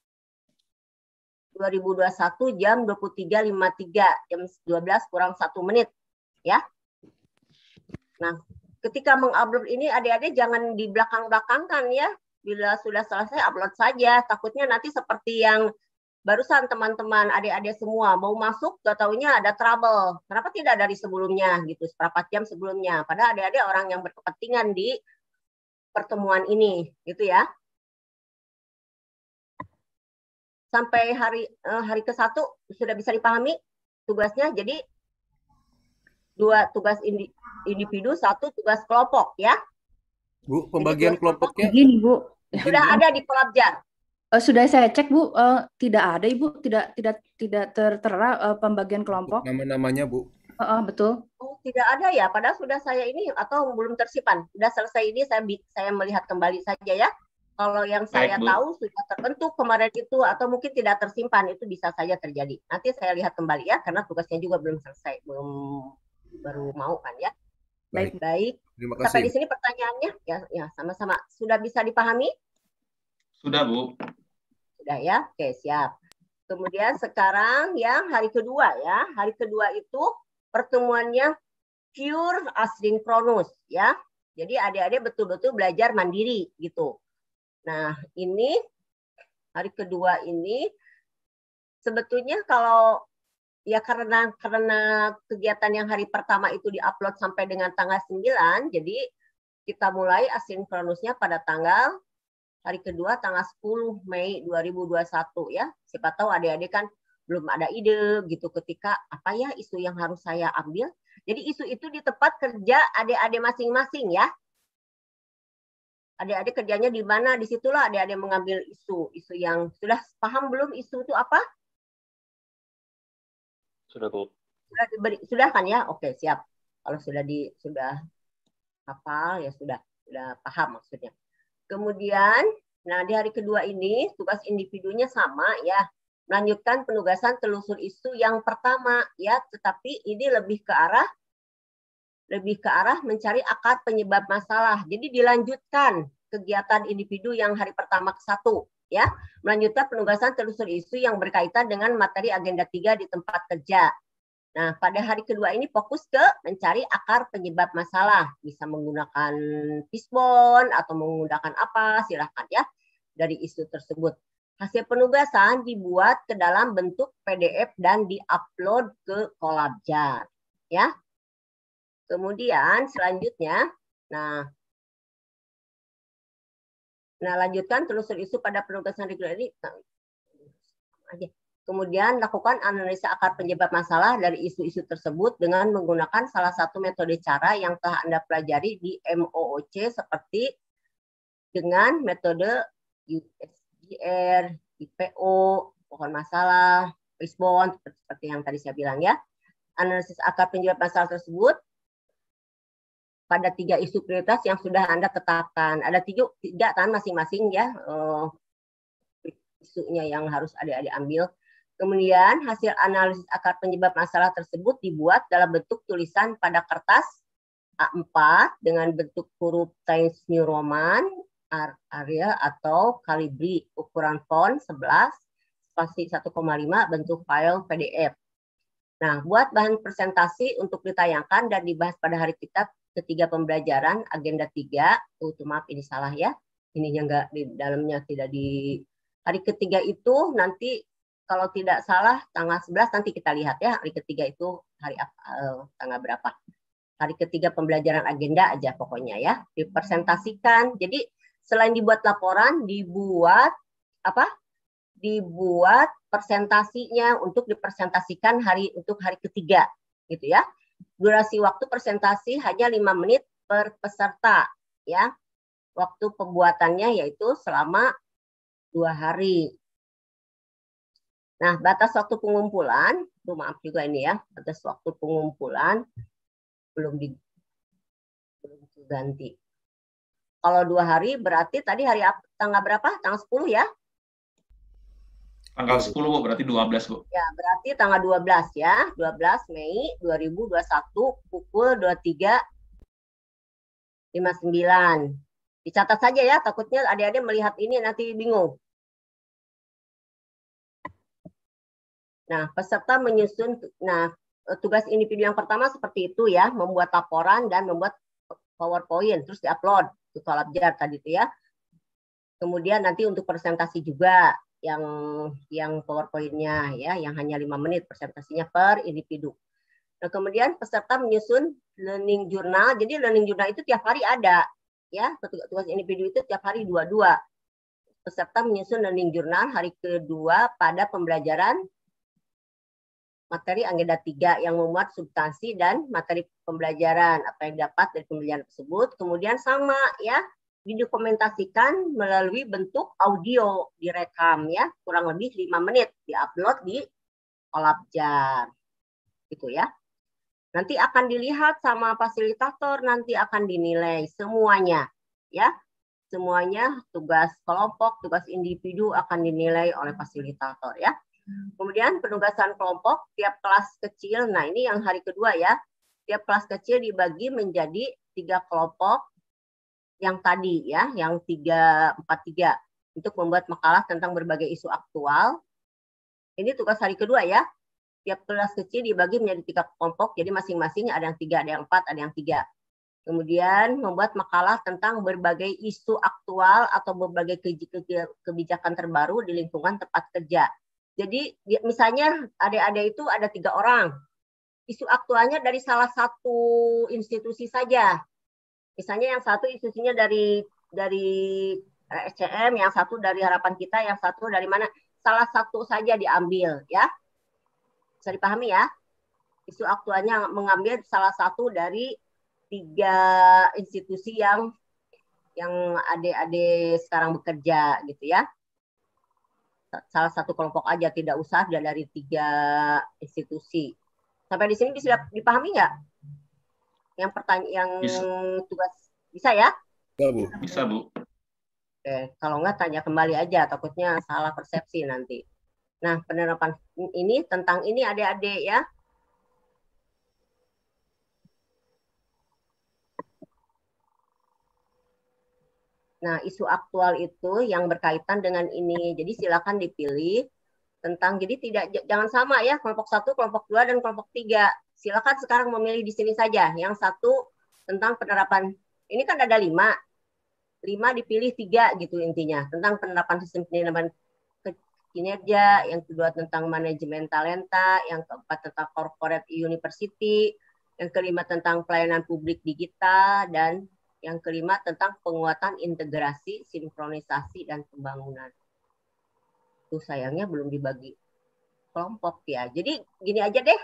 dua ribu dua puluh satu jam dua puluh tiga lima puluh tiga, jam dua belas kurang satu menit ya. Nah, ketika mengupload ini adik-adik jangan di belakang-belakangkan ya. Bila sudah selesai upload saja, takutnya nanti seperti yang barusan teman-teman adik-adik semua mau masuk, gak taunya ada trouble. Kenapa tidak dari sebelumnya gitu, seperempat jam sebelumnya. Padahal adik-adik orang yang berkepentingan di pertemuan ini, gitu ya. Sampai hari hari ke satu sudah bisa dipahami tugasnya. Jadi dua tugas individu, satu tugas kelompok ya. Bu, pembagian kelompoknya begini Bu. Sudah ada di Collabjar. Uh, sudah saya cek Bu, uh, tidak ada Ibu, tidak tidak tidak tertera uh, pembagian kelompok. Nama-namanya Bu. Uh, uh, betul. Oh, tidak ada ya, padahal sudah saya ini atau belum tersimpan. Sudah selesai ini saya saya melihat kembali saja ya. Kalau yang saya Baik, Bu. tahu sudah terbentuk kemarin itu atau mungkin tidak tersimpan, itu bisa saja terjadi. Nanti saya lihat kembali ya, karena tugasnya juga belum selesai, belum baru mau kan ya. Baik. Baik. Terima Sampai di kasih. sini pertanyaannya ya, ya sama-sama sudah bisa dipahami? Sudah Bu. Sudah ya, oke siap. Kemudian sekarang yang hari kedua ya, hari kedua itu pertemuannya pure asinkronus ya. Jadi adik-adik betul-betul belajar mandiri gitu. Nah ini hari kedua ini sebetulnya kalau ya karena karena kegiatan yang hari pertama itu diupload sampai dengan tanggal sembilan, jadi kita mulai asinkronusnya pada tanggal hari kedua tanggal sepuluh Mei dua ribu dua puluh satu ya. Siapa tahu adik-adik kan belum ada ide gitu ketika apa ya isu yang harus saya ambil. Jadi isu itu di tempat kerja adik-adik masing-masing ya. Adik-adik kerjanya di mana, disitulah adik-adik mengambil isu. Isu yang sudah paham belum isu itu apa? Sudah, Bu. Sudah diberi, sudah kan ya? Oke, siap. Kalau sudah di sudah hafal ya sudah sudah paham maksudnya. Kemudian, nah di hari kedua ini tugas individunya sama ya, melanjutkan penugasan telusur isu yang pertama ya, tetapi ini lebih ke arah lebih ke arah mencari akar penyebab masalah. Jadi dilanjutkan kegiatan individu yang hari pertama ke satu ya, melanjutkan penugasan telusur isu yang berkaitan dengan materi agenda tiga di tempat kerja. Nah, pada hari kedua ini fokus ke mencari akar penyebab masalah. Bisa menggunakan fishbone atau menggunakan apa, silahkan ya, dari isu tersebut. Hasil penugasan dibuat ke dalam bentuk P D F dan diupload ke Collabjar. Ya. Kemudian selanjutnya, nah, nah lanjutkan telusur isu pada penugasan reguler ini. Nah, aja. Kemudian lakukan analisa akar penyebab masalah dari isu-isu tersebut dengan menggunakan salah satu metode cara yang telah Anda pelajari di M O O C seperti dengan metode U S G R, I P O, pohon masalah, fishbone, seperti yang tadi saya bilang ya. Analisis akar penyebab masalah tersebut pada tiga isu prioritas yang sudah Anda tetapkan. Ada tiga, tiga kan masing-masing ya, uh, isunya yang harus adik-adik ambil. Kemudian hasil analisis akar penyebab masalah tersebut dibuat dalam bentuk tulisan pada kertas A empat dengan bentuk huruf Times New Roman, Arial atau Calibri, ukuran font sebelas, spasi satu koma lima, bentuk file P D F. Nah, buat bahan presentasi untuk ditayangkan dan dibahas pada hari kita ketiga pembelajaran agenda tiga. Oh, maaf ini salah ya. Ininya enggak di dalamnya tidak di hari ketiga itu nanti kalau tidak salah tanggal sebelas nanti kita lihat ya, hari ketiga itu hari uh, tanggal berapa. Hari ketiga pembelajaran agenda aja pokoknya ya, dipresentasikan. Jadi selain dibuat laporan, dibuat apa? Dibuat presentasinya untuk dipresentasikan hari untuk hari ketiga gitu ya. Durasi waktu presentasi hanya lima menit per peserta ya. Waktu pembuatannya yaitu selama dua hari. Nah, batas waktu pengumpulan, tuh maaf juga ini ya, batas waktu pengumpulan belum di, belum diganti. Kalau dua hari berarti tadi hari tanggal berapa? Tanggal sepuluh ya? Tanggal sepuluh, Bu, berarti dua belas, Bu. Ya, berarti tanggal dua belas ya, dua belas Mei dua ribu dua puluh satu pukul dua puluh tiga lima puluh sembilan. Dicatat saja ya, takutnya adik-adik melihat ini nanti bingung. Nah, peserta menyusun, nah tugas individu yang pertama seperti itu ya, membuat laporan dan membuat PowerPoint, terus diupload ke Collabjar tadi itu ya. Kemudian nanti untuk presentasi juga yang yang PowerPoint-nya ya, yang hanya lima menit presentasinya per individu. Nah, kemudian peserta menyusun learning journal. Jadi learning journal itu tiap hari ada ya, tugas individu itu tiap hari dua-dua. Peserta menyusun learning journal hari kedua pada pembelajaran materi agenda tiga yang memuat substansi dan materi pembelajaran apa yang dapat dari pembelajaran tersebut. Kemudian sama ya, didokumentasikan melalui bentuk audio, direkam ya, kurang lebih lima menit, diupload di Collabjar. Gitu ya. Nanti akan dilihat sama fasilitator, nanti akan dinilai semuanya ya. Semuanya tugas kelompok, tugas individu akan dinilai oleh fasilitator ya. Kemudian penugasan kelompok tiap kelas kecil. Nah, ini yang hari kedua ya. Tiap kelas kecil dibagi menjadi tiga kelompok yang tadi ya, yang tiga empat tiga untuk membuat makalah tentang berbagai isu aktual. Ini tugas hari kedua ya. Tiap kelas kecil dibagi menjadi tiga kelompok. Jadi masing-masing ada yang tiga, ada yang empat, ada yang tiga. Kemudian membuat makalah tentang berbagai isu aktual atau berbagai kebijakan terbaru di lingkungan tempat kerja. Jadi misalnya adik-adik itu ada tiga orang. Isu aktualnya dari salah satu institusi saja. Misalnya yang satu institusinya dari dari S C M, yang satu dari Harapan Kita, yang satu dari mana? Salah satu saja diambil ya. Bisa dipahami ya? Isu aktualnya mengambil salah satu dari tiga institusi yang yang adik-adik sekarang bekerja gitu ya. salah satu kelompok aja, tidak usah dari tiga institusi. Sampai di sini bisa dipahami nggak? Yang pertanyaan, yang Bisa. tugas bisa ya? Bisa, Bu. Bisa, Bu. Oke, kalau nggak tanya kembali aja, takutnya salah persepsi nanti. Nah, penerapan ini tentang ini adik-adik ya. Nah, isu aktual itu yang berkaitan dengan ini. Jadi silakan dipilih tentang, jadi tidak jangan sama ya, kelompok satu, kelompok dua, dan kelompok tiga. Silakan sekarang memilih di sini saja. Yang satu tentang penerapan, ini kan ada lima. Lima dipilih tiga gitu intinya. Tentang penerapan sistem penilaian kinerja, yang kedua tentang manajemen talenta, yang keempat tentang corporate university, yang kelima tentang pelayanan publik digital, dan yang kelima tentang penguatan integrasi, sinkronisasi, dan pembangunan. Tuh sayangnya belum dibagi kelompok ya. Jadi gini aja deh.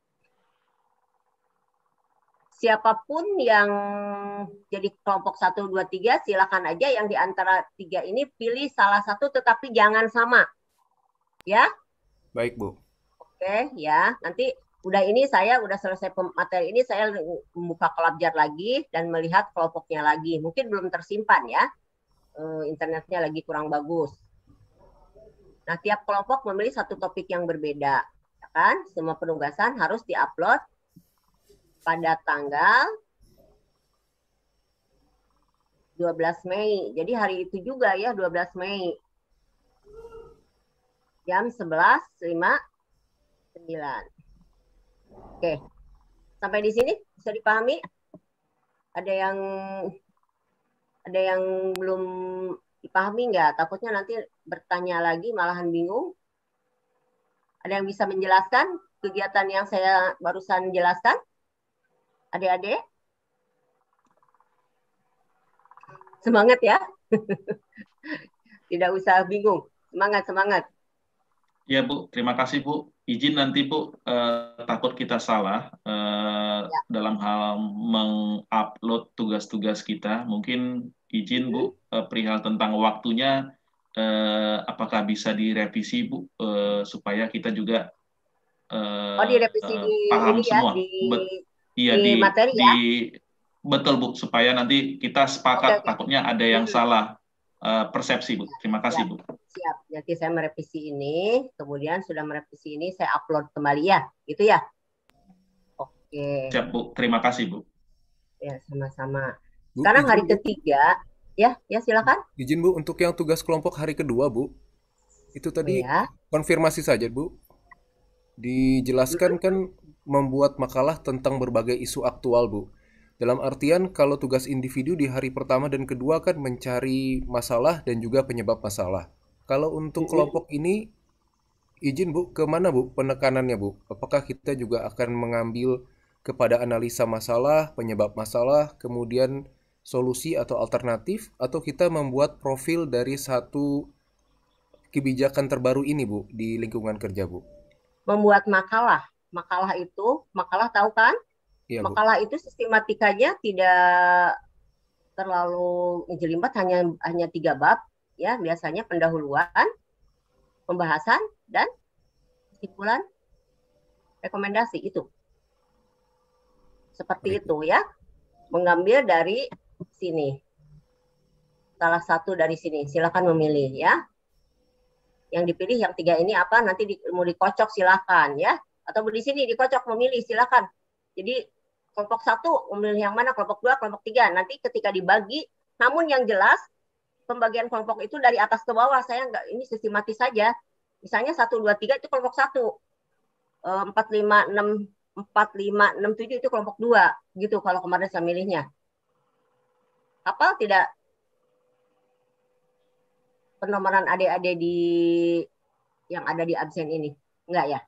Siapapun yang jadi kelompok satu, dua, tiga, silakan aja yang di antara tiga ini pilih salah satu tetapi jangan sama. Ya? Baik, Bu. Oke, ya. Nanti udah ini saya udah selesai materi ini, saya membuka Kolabjar lagi dan melihat kelompoknya lagi. Mungkin belum tersimpan ya, internetnya lagi kurang bagus. Nah, tiap kelompok memilih satu topik yang berbeda, ya kan? Semua penugasan harus diupload pada tanggal dua belas Mei. Jadi hari itu juga ya, dua belas Mei. Jam sebelas lima puluh sembilan. Oke, sampai di sini bisa dipahami? Ada yang ada yang belum dipahami nggak? Takutnya nanti bertanya lagi malahan bingung. Ada yang bisa menjelaskan kegiatan yang saya barusan jelaskan? Adik-adik? Semangat ya. Tidak usah bingung. Semangat, semangat. Ya, Bu. Terima kasih, Bu. Izin nanti, Bu, eh, takut kita salah eh, ya. dalam hal mengupload tugas-tugas kita. Mungkin izin, Bu, eh, perihal tentang waktunya, eh, apakah bisa direvisi, Bu, eh, supaya kita juga eh, oh, direvisi eh, di paham ini semua. Ya, di, Bet iya, di, di materi di, ya? Betul, Bu, supaya nanti kita sepakat, Oke, oke. takutnya ada yang Hmm. salah uh, persepsi, Bu. Terima kasih, Siap. Bu. Siap. Nanti saya merevisi ini, kemudian sudah merevisi ini, saya upload kembali ya, gitu ya? Oke. Siap, Bu. Terima kasih, Bu. Ya, sama-sama. Bu, Sekarang izin, hari Bu. ketiga, ya, ya silakan. Izin, Bu, untuk yang tugas kelompok hari kedua, Bu. Itu tadi Ya. konfirmasi saja, Bu. Dijelaskan kan membuat makalah tentang berbagai isu aktual, Bu. Dalam artian kalau tugas individu di hari pertama dan kedua kan mencari masalah dan juga penyebab masalah. Kalau untuk kelompok ini, izin Bu, kemana Bu penekanannya Bu? Apakah kita juga akan mengambil kepada analisa masalah, penyebab masalah, kemudian solusi atau alternatif, atau kita membuat profil dari satu kebijakan terbaru ini Bu di lingkungan kerja Bu? Membuat makalah. Makalah itu, makalah tahu kan? Iya, Bu. Makalah itu sistematikanya tidak terlalu menjelimet, hanya hanya tiga bab ya, biasanya pendahuluan, pembahasan, dan kesimpulan, rekomendasi itu. Seperti Baik. itu ya. Mengambil dari sini. Salah satu dari sini. Silakan memilih ya. Yang dipilih yang tiga ini apa? Nanti di, mau dikocok silakan ya. Atau di sini dikocok memilih silakan. Jadi kelompok satu memilih yang mana, kelompok dua, kelompok tiga. Nanti ketika dibagi, namun yang jelas pembagian kelompok itu dari atas ke bawah. Saya nggak, ini sistematis saja. Misalnya satu, dua, tiga itu kelompok satu. empat, lima, enam, empat, lima, enam, tujuh itu kelompok dua. Gitu kalau kemarin saya milihnya. Hafal tidak penomoran adik-adik di yang ada di absen ini? Enggak ya?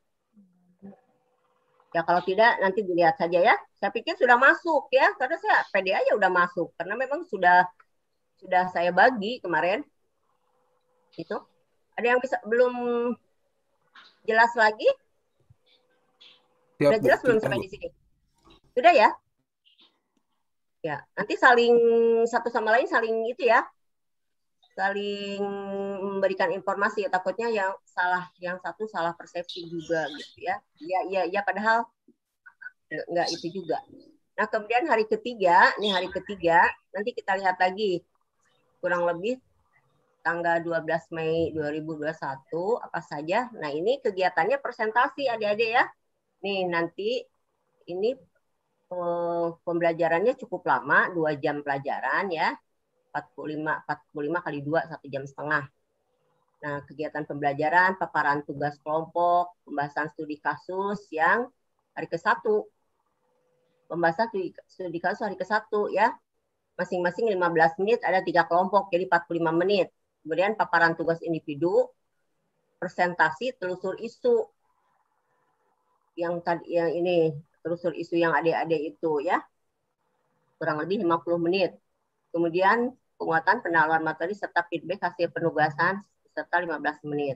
Ya kalau tidak nanti dilihat saja ya. Saya pikir sudah masuk ya, karena saya pede aja udah masuk. Karena memang sudah sudah saya bagi kemarin. Itu. Ada yang bisa belum jelas lagi? Siap, Sudah jelas Bu. belum Siap, sampai Bu. di sini? Sudah ya? Ya, nanti saling satu sama lain saling itu ya. saling memberikan informasi ya, takutnya yang salah, yang satu salah persepsi juga gitu ya. Ya, ya, ya padahal enggak itu juga. Nah, kemudian hari ketiga, ini hari ketiga, nanti kita lihat lagi kurang lebih tanggal dua belas Mei dua ribu dua puluh satu apa saja. Nah, ini kegiatannya presentasi adik-adik ya. Nih, nanti ini eh, pembelajarannya cukup lama, dua jam pelajaran ya. empat puluh lima, empat puluh lima kali dua, satu jam setengah. Nah, kegiatan pembelajaran, paparan tugas kelompok, pembahasan studi kasus yang hari ke satu. Pembahasan studi kasus hari ke satu ya. Masing-masing lima belas menit, ada tiga kelompok, jadi empat puluh lima menit. Kemudian paparan tugas individu, presentasi, telusur isu. Yang tadi yang ini, telusur isu yang adik-adik itu ya. Kurang lebih lima puluh menit. Kemudian penguatan penalaran materi serta feedback hasil penugasan serta lima belas menit.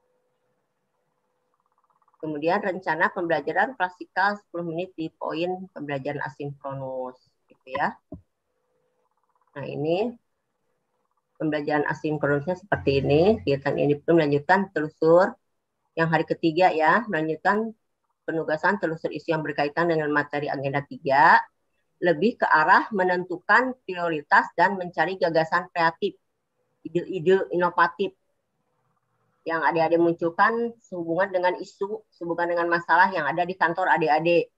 Kemudian rencana pembelajaran klasikal sepuluh menit di poin pembelajaran asinkronus gitu ya. Nah, ini pembelajaran asinkronusnya seperti ini. Kegiatan ini pun melanjutkan telusur yang hari ketiga ya, melanjutkan penugasan telusur isu yang berkaitan dengan materi agenda tiga, lebih ke arah menentukan prioritas dan mencari gagasan kreatif, ide-ide inovatif yang adik-adik munculkan sehubungan dengan isu, sehubungan dengan masalah yang ada di kantor adik-adik.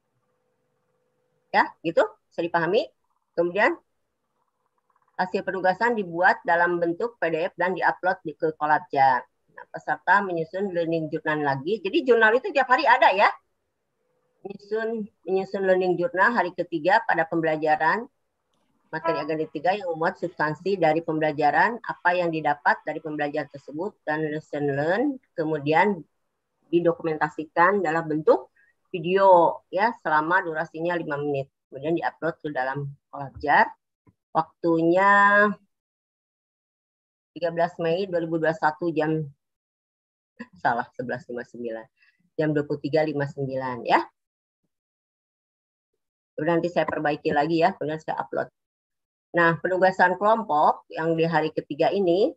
Ya, gitu? Bisa dipahami? Kemudian hasil penugasan dibuat dalam bentuk P D F dan diupload di ke Collabjar. Nah, peserta menyusun learning journal lagi. Jadi jurnal itu tiap hari ada ya. Menyusun, menyusun learning journal hari ketiga pada pembelajaran materi agenda tiga yang memuat substansi dari pembelajaran, apa yang didapat dari pembelajaran tersebut, dan lesson learn, kemudian didokumentasikan dalam bentuk video ya selama durasinya lima menit. Kemudian diupload ke dalam Collabjar. Waktunya tiga belas Mei dua ribu dua puluh satu jam salah sebelas lima puluh sembilan. Jam dua puluh tiga lewat lima puluh sembilan ya. Kemudian nanti saya perbaiki lagi ya, kemudian saya upload. Nah, penugasan kelompok yang di hari ketiga ini,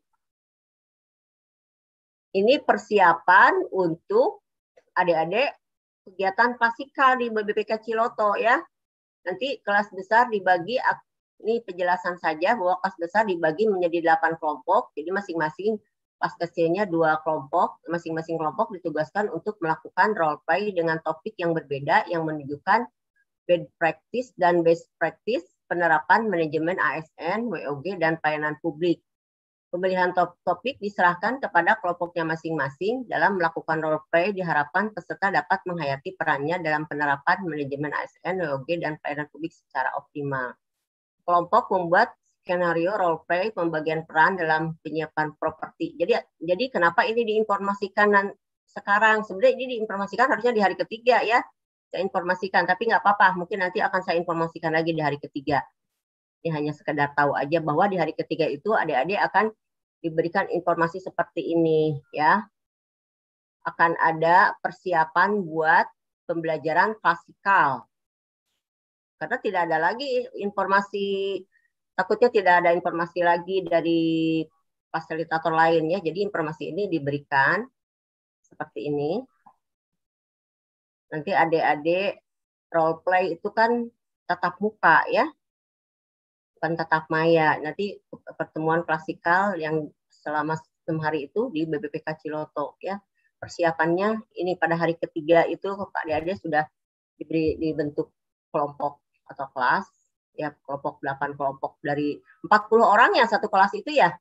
ini persiapan untuk adik-adik kegiatan klasikal di B B P K Ciloto ya. Nanti kelas besar dibagi, ini penjelasan saja bahwa kelas besar dibagi menjadi delapan kelompok, jadi masing-masing pas kecilnya dua kelompok, masing-masing kelompok ditugaskan untuk melakukan role play dengan topik yang berbeda yang menunjukkan best practice dan best practice penerapan manajemen A S N, W O G, dan pelayanan publik. Pemilihan top topik diserahkan kepada kelompoknya masing-masing dalam melakukan role play, diharapkan peserta dapat menghayati perannya dalam penerapan manajemen A S N, W O G, dan pelayanan publik secara optimal. Kelompok membuat skenario role play pembagian peran dalam penyiapan properti. Jadi, jadi kenapa ini diinformasikan sekarang? Sebenarnya ini diinformasikan harusnya di hari ketiga ya. Saya informasikan, tapi nggak apa-apa. Mungkin nanti akan saya informasikan lagi di hari ketiga. Ini hanya sekedar tahu aja bahwa di hari ketiga itu adik-adik akan diberikan informasi seperti ini ya. Akan ada persiapan buat pembelajaran klasikal. Karena tidak ada lagi informasi, takutnya tidak ada informasi lagi dari fasilitator lain ya. Jadi informasi ini diberikan seperti ini. Nanti adik-adik role play itu kan tatap muka ya, bukan tatap maya. Nanti pertemuan klasikal yang selama enam hari itu di B B P K Ciloto ya. Persiapannya ini pada hari ketiga itu adik-adik sudah diberi dibentuk kelompok atau kelas ya, kelompok delapan kelompok dari empat puluh orang yang satu kelas itu ya.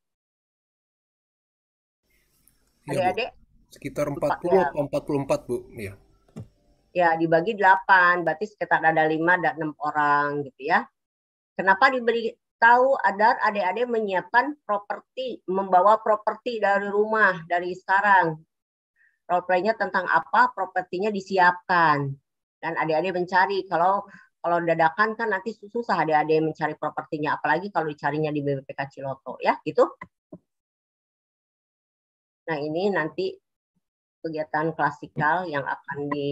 Adik-adik? Ya, sekitar empat puluh atau empat puluh empat, Bu. Iya. Ya, dibagi delapan, berarti sekitar ada lima dan enam orang gitu ya. Kenapa diberi tahu agar adik-adik menyiapkan properti, membawa properti dari rumah, dari sekarang. Role play-nya tentang apa, propertinya disiapkan. Dan adik-adik mencari, kalau kalau dadakan kan nanti susah adik-adik mencari propertinya, apalagi kalau dicarinya di B B P K Ciloto ya, gitu. Nah, ini nanti kegiatan klasikal yang akan di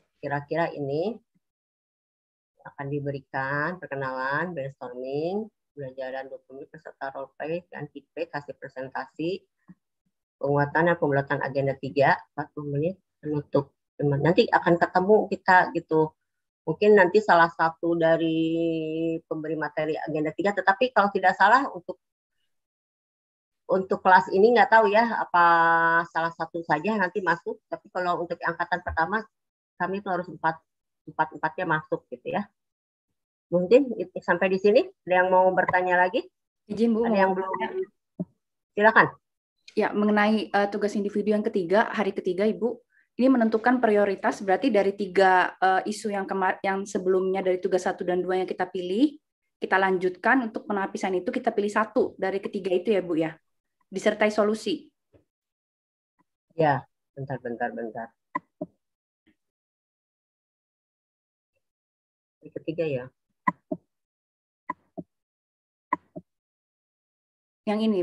kira-kira ini akan diberikan perkenalan, brainstorming, pembelajaran dua puluh menit peserta role play dan feedback hasil presentasi, penguatan dan pembulatan agenda tiga, empat puluh menit penutup. Nanti akan ketemu kita gitu. Mungkin nanti salah satu dari pemberi materi agenda tiga, tetapi kalau tidak salah untuk untuk kelas ini nggak tahu ya apa salah satu saja nanti masuk. Tapi kalau untuk angkatan pertama kami itu harus empat empat empatnya masuk gitu ya. Mungkin sampai di sini. Ada yang mau bertanya lagi? Izin Bu. Ada yang belum? Silakan. Ya, mengenai uh, tugas individu yang ketiga, hari ketiga Ibu, ini menentukan prioritas, berarti dari tiga uh, isu yang kemar yang sebelumnya dari tugas satu dan dua yang kita pilih, kita lanjutkan untuk penapisan itu kita pilih satu dari ketiga itu ya Bu ya, disertai solusi. Ya, bentar, bentar, bentar. Hari ketiga ya. Yang ini.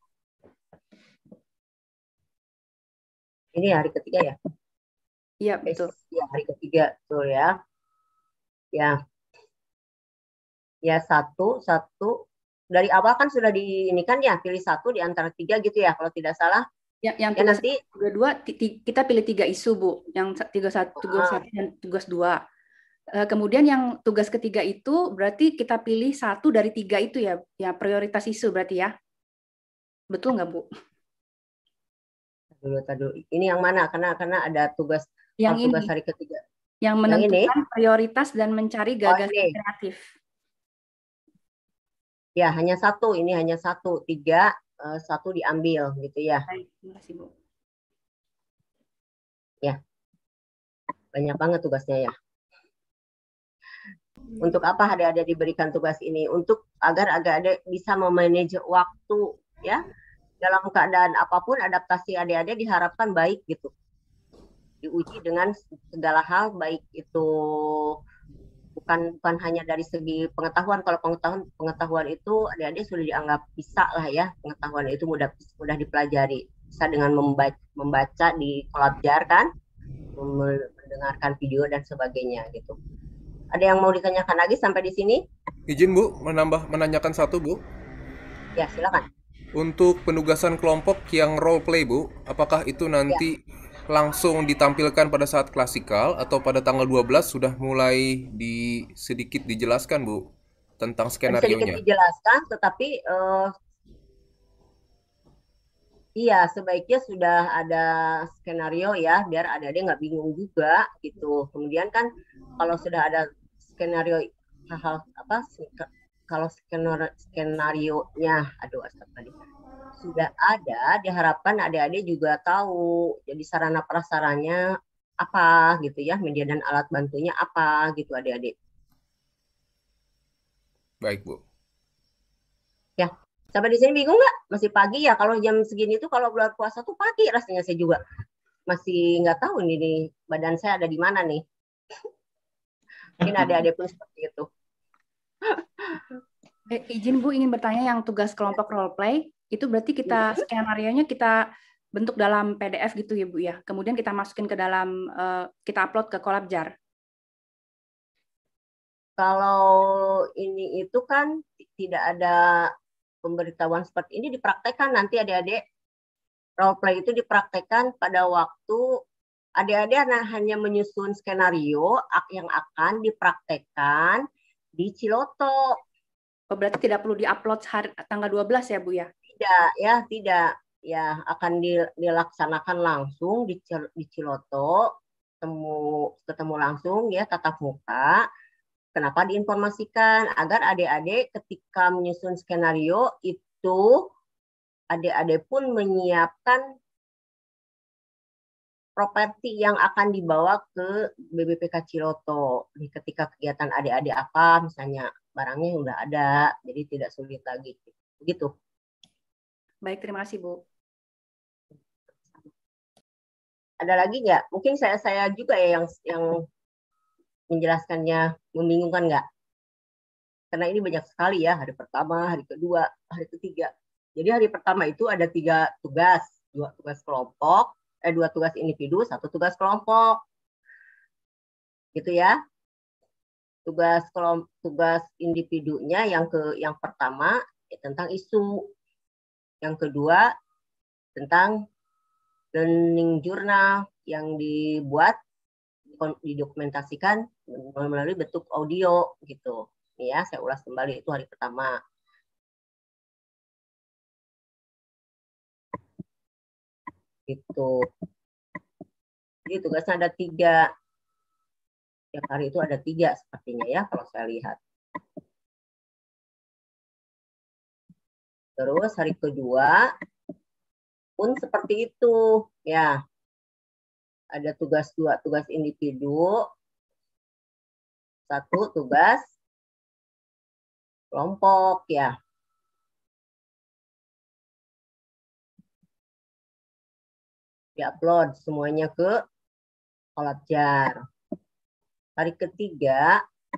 Ini hari ketiga ya? Iya, betul. Ya, hari ketiga, betul ya. Ya. Ya, satu, satu. Dari awal kan sudah di ini kan ya, pilih satu di antara tiga gitu ya, kalau tidak salah. Ya, yang ya, tugas nanti tiga dua kita pilih tiga isu Bu, yang tiga satu, tugas ah. satu dan tugas dua. Kemudian yang tugas ketiga itu berarti kita pilih satu dari tiga itu ya, ya prioritas isu berarti ya. Betul nggak Bu? Dulu, dulu. Ini yang mana? Karena karena ada tugas yang oh, tugas ini, hari ketiga. Yang menentukan yang prioritas dan mencari gagasan oh, kreatif. Ya, hanya satu. Ini hanya satu. Tiga, uh, satu diambil gitu ya. Baik, terima kasih Bu. Ya, banyak banget tugasnya ya. Untuk apa adik-adik diberikan tugas ini? Untuk agar adik-adik bisa memanage waktu ya. Dalam keadaan apapun adaptasi adik-adik diharapkan baik gitu. Diuji dengan segala hal, baik itu bukan bukan hanya dari segi pengetahuan. Kalau pengetahuan pengetahuan itu adik-adik sudah dianggap bisa lah ya. Pengetahuan itu mudah mudah dipelajari. Bisa dengan membaca, membaca di Collabjar kan, mendengarkan video dan sebagainya gitu. Ada yang mau ditanyakan lagi sampai di sini? Izin Bu, menambah menanyakan satu Bu. Ya, silakan. Untuk penugasan kelompok yang role play Bu, apakah itu nanti ya. langsung ditampilkan pada saat klasikal atau pada tanggal dua belas sudah mulai di sedikit dijelaskan Bu tentang skenario-nya? Sedikit dijelaskan, tetapi uh, iya sebaiknya sudah ada skenario ya, biar adik-adik nggak bingung juga gitu. Kemudian kan kalau sudah ada skenario hal-hal apa kalau skenario skenario-nya, aduh astagfirullah, sudah ada, diharapkan adik-adik juga tahu. Jadi sarana prasarannya apa gitu ya, media dan alat bantunya apa gitu adik-adik. Baik Bu. Ya, sampai di sini bingung nggak? Masih pagi ya? Kalau jam segini tuh kalau bulan puasa tuh pagi rasanya saya juga masih nggak tahu nih, nih badan saya ada di mana nih. Mungkin adik-adik pun seperti itu. Eh, izin Bu ingin bertanya yang tugas kelompok role play itu berarti kita skenario-nya kita bentuk dalam P D F gitu ya Bu ya. Kemudian kita masukin ke dalam uh, kita upload ke Collabjar. Kalau ini itu kan tidak ada pemberitahuan seperti ini, dipraktekkan nanti adik-adik. Role play itu dipraktekkan pada waktu adik-adik hanya menyusun skenario yang akan dipraktekkan di Ciloto. Oh, berarti tidak perlu diupload hari tanggal dua belas ya Bu ya? Tidak ya, tidak. Ya, akan dilaksanakan langsung di, di Ciloto, ketemu ketemu langsung ya, tatap muka. Kenapa diinformasikan? Agar adik-adik ketika menyusun skenario itu adik-adik pun menyiapkan properti yang akan dibawa ke B B P K Ciloto. Ketika kegiatan adik-adik apa, misalnya barangnya udah ada, jadi tidak sulit lagi. Begitu. Baik, terima kasih Bu. Ada lagi nggak? Mungkin saya saya juga ya yang yang menjelaskannya membingungkan nggak? Karena ini banyak sekali ya, hari pertama, hari kedua, hari ketiga. Jadi hari pertama itu ada tiga tugas, dua tugas kelompok, eh dua tugas individu, satu tugas kelompok. Gitu ya. tugas kelompok tugas individunya yang ke yang pertama ya, tentang isu, yang kedua tentang learning journal yang dibuat didokumentasikan melalui bentuk audio gitu. Ini ya, saya ulas kembali itu hari pertama. Itu. Jadi tugasnya ada tiga. Tiap hari itu ada tiga sepertinya ya kalau saya lihat. Terus hari kedua pun seperti itu ya. Ada tugas dua, tugas individu, satu tugas kelompok ya. Diupload semuanya ke Kolabjar. Hari ketiga,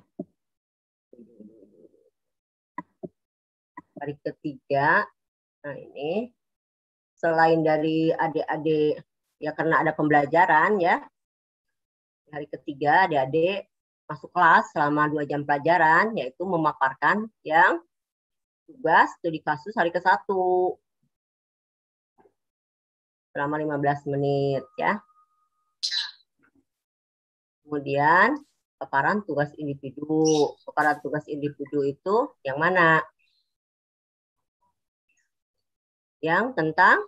hari ketiga, nah ini selain dari adik-adik ya karena ada pembelajaran ya. Hari ketiga adik-adik masuk kelas selama dua jam pelajaran, yaitu memaparkan yang tugas studi kasus hari ke satu. Selama lima belas menit ya. Kemudian paparan tugas individu. Paparan tugas individu itu yang mana? Yang tentang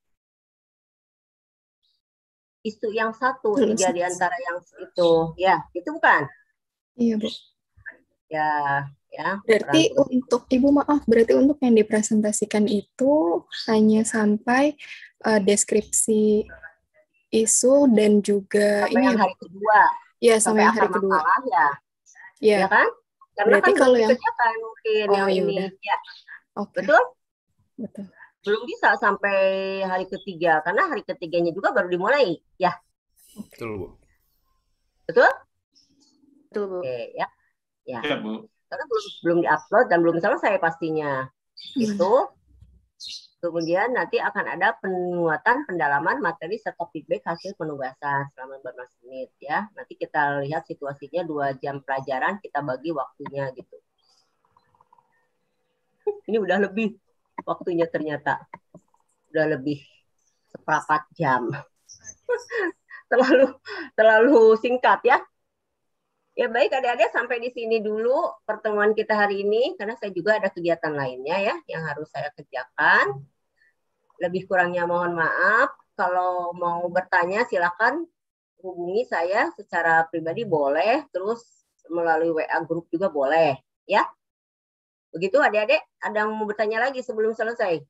isu yang satu, tiga di antara yang itu. Ya, itu bukan? Iya, Bu. Ya, ya. Berarti untuk, Ibu maaf, berarti untuk yang dipresentasikan itu hanya sampai uh, deskripsi isu dan juga sampai ini yang ya, hari kedua. Ya, sampai, sampai yang hari kedua. Masalah, ya. Ya. Ya kan? Karena berarti kan kalau belum yang dikerjakan mungkin oh, yang ini. Ya. Okay. Betul? Betul. Belum bisa sampai hari ketiga karena hari ketiganya juga baru dimulai ya. Betul, Bu. Betul? Betul, Bu. Oke, ya. Ya. Ya, Bu. Karena belum belum diupload dan belum selesai pastinya. Hmm. Itu kemudian nanti akan ada penguatan pendalaman materi serta feedback hasil penugasan selama empat belas menit ya. Nanti kita lihat situasinya dua jam pelajaran kita bagi waktunya gitu. Ini udah lebih waktunya ternyata udah lebih seperempat jam. terlalu terlalu singkat ya. Ya baik adik-adik sampai di sini dulu pertemuan kita hari ini karena saya juga ada kegiatan lainnya ya yang harus saya kerjakan. Lebih kurangnya mohon maaf. Kalau mau bertanya silakan hubungi saya secara pribadi boleh, terus melalui W A grup juga boleh ya. Begitu adik-adik, ada yang mau bertanya lagi sebelum selesai?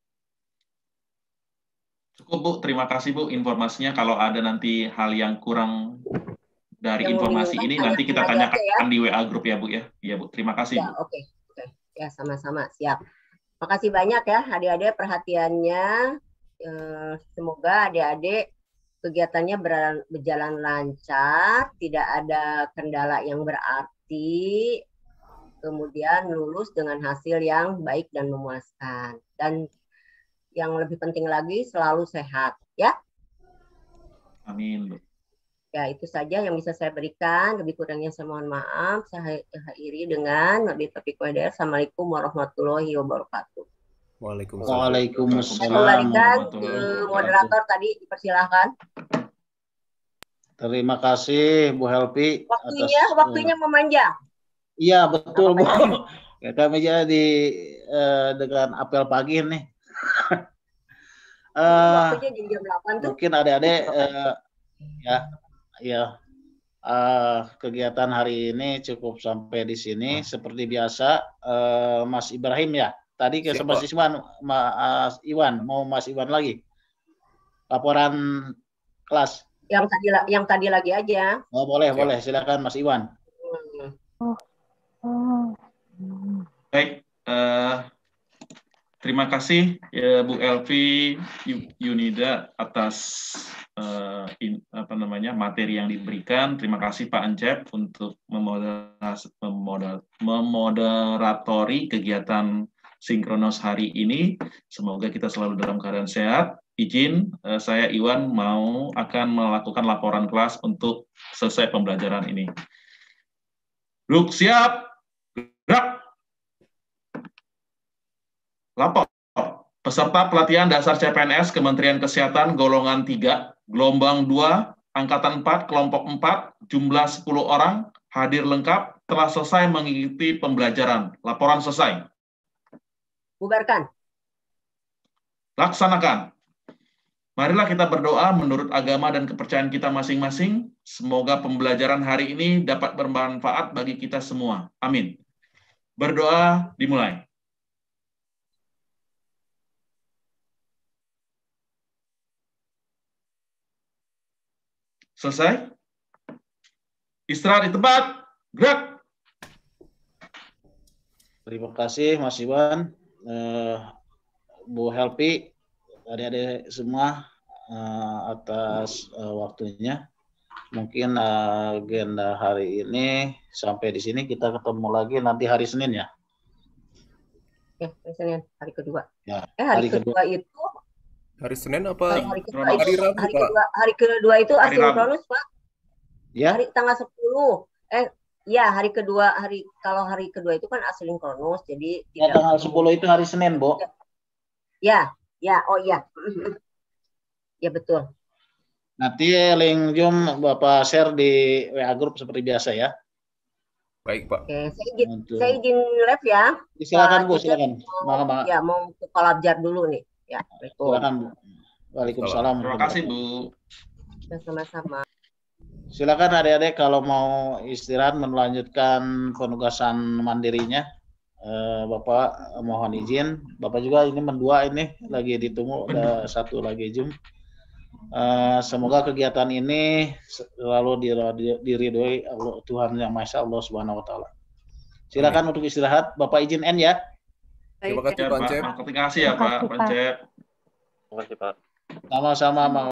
Cukup Bu, terima kasih Bu informasinya. Kalau ada nanti hal yang kurang dari yang informasi ini nanti kita tanyakan ya di W A grup ya Bu ya. Iya Bu, terima kasih ya, Bu. Oke, okay. okay. Ya sama-sama, siap. Makasih banyak ya adik-adik perhatiannya. Semoga adik-adik kegiatannya berjalan lancar, tidak ada kendala yang berarti. Kemudian lulus dengan hasil yang baik dan memuaskan. Dan yang lebih penting lagi selalu sehat, ya. Amin. Ya, itu saja yang bisa saya berikan. Lebih kurangnya saya mohon maaf. Saya akhiri dengan wabillahi taufiq wal hidayah. Assalamualaikum warahmatullahi wabarakatuh. Waalaikumsalam. Waalaikumsalam. Kembalikan ke moderator tadi, dipersilahkan. Terima kasih Bu Helvi. Waktunya, atas, waktunya uh, memanjang. Iya betul Bu. Ya, kami jadi uh, dengan apel pagi nih. uh, Waktunya jam delapan tuh. Mungkin adik-adik uh, ya ya uh, kegiatan hari ini cukup sampai di sini. Seperti biasa uh, Mas Ibrahim ya. Tadi ke Mas Iwan, Mas Iwan mau Mas Iwan lagi laporan kelas. Yang tadi yang tadi lagi aja. Oh boleh Siap. boleh silakan Mas Iwan. Oh. Oh. Baik, uh, terima kasih ya, Bu Elvi Yunida atas uh, in, apa namanya materi yang diberikan. Terima kasih Pak Encep untuk memoder, memoderatori kegiatan sinkronos hari ini. Semoga kita selalu dalam keadaan sehat. Izin, uh, saya Iwan mau akan melakukan laporan kelas untuk selesai pembelajaran ini. Duduk siap. Gerak. Lapor. Peserta pelatihan dasar C P N S Kementerian Kesehatan golongan tiga, gelombang dua, angkatan empat, kelompok empat, jumlah sepuluh orang, hadir lengkap, telah selesai mengikuti pembelajaran. Laporan selesai. Bubarkan. Laksanakan. Marilah kita berdoa menurut agama dan kepercayaan kita masing-masing. Semoga pembelajaran hari ini dapat bermanfaat bagi kita semua. Amin. Berdoa dimulai. Selesai? Istirahat di tempat. Gerak. Terima kasih Mas Iwan, uh, Bu Helpi, adik-adik semua uh, atas uh, waktunya. Mungkin uh, agenda hari ini sampai di sini, kita ketemu lagi nanti hari Senin ya. Ya, hari Senin, hari kedua. Ya, eh hari, hari kedua, kedua itu hari Senin apa? Hari, kedua, hari itu, Rabu, hari, Pak. kedua, hari kedua itu asinkronus, Pak. Ya. Hari tanggal sepuluh. Eh, ya hari kedua, hari kalau hari kedua itu kan asinkronus, jadi ya, tidak tanggal sepuluh itu hari Senin, Bu. Ya, ya, oh ya. Ya betul. Nanti link Zoom Bapak share di W A group seperti biasa ya. Baik, Pak. Oke, saya izin, Untuk... saya izin live ya. Silakan, Bu, silakan. Mau, ya, mau ke kolabjar dulu nih. Ya, silakan, Bu. Waalaikumsalam. Terima kasih, Bu. Sama-sama. Silakan adik-adik kalau mau istirahat melanjutkan penugasan mandirinya. Eh, Bapak mohon izin. Bapak juga ini mendua ini lagi ditunggu, ada satu lagi Zoom. Eh, semoga kegiatan ini selalu diridhoi Allah Tuhan Yang Maha Esa, Allah Subhanahu wa taala. Silakan Amin. Untuk istirahat. Bapak izin end ya. Terima kasih, Pak Pancep. Terima kasih ya, Pak Pancep. Terima kasih, Pak. Sama-sama.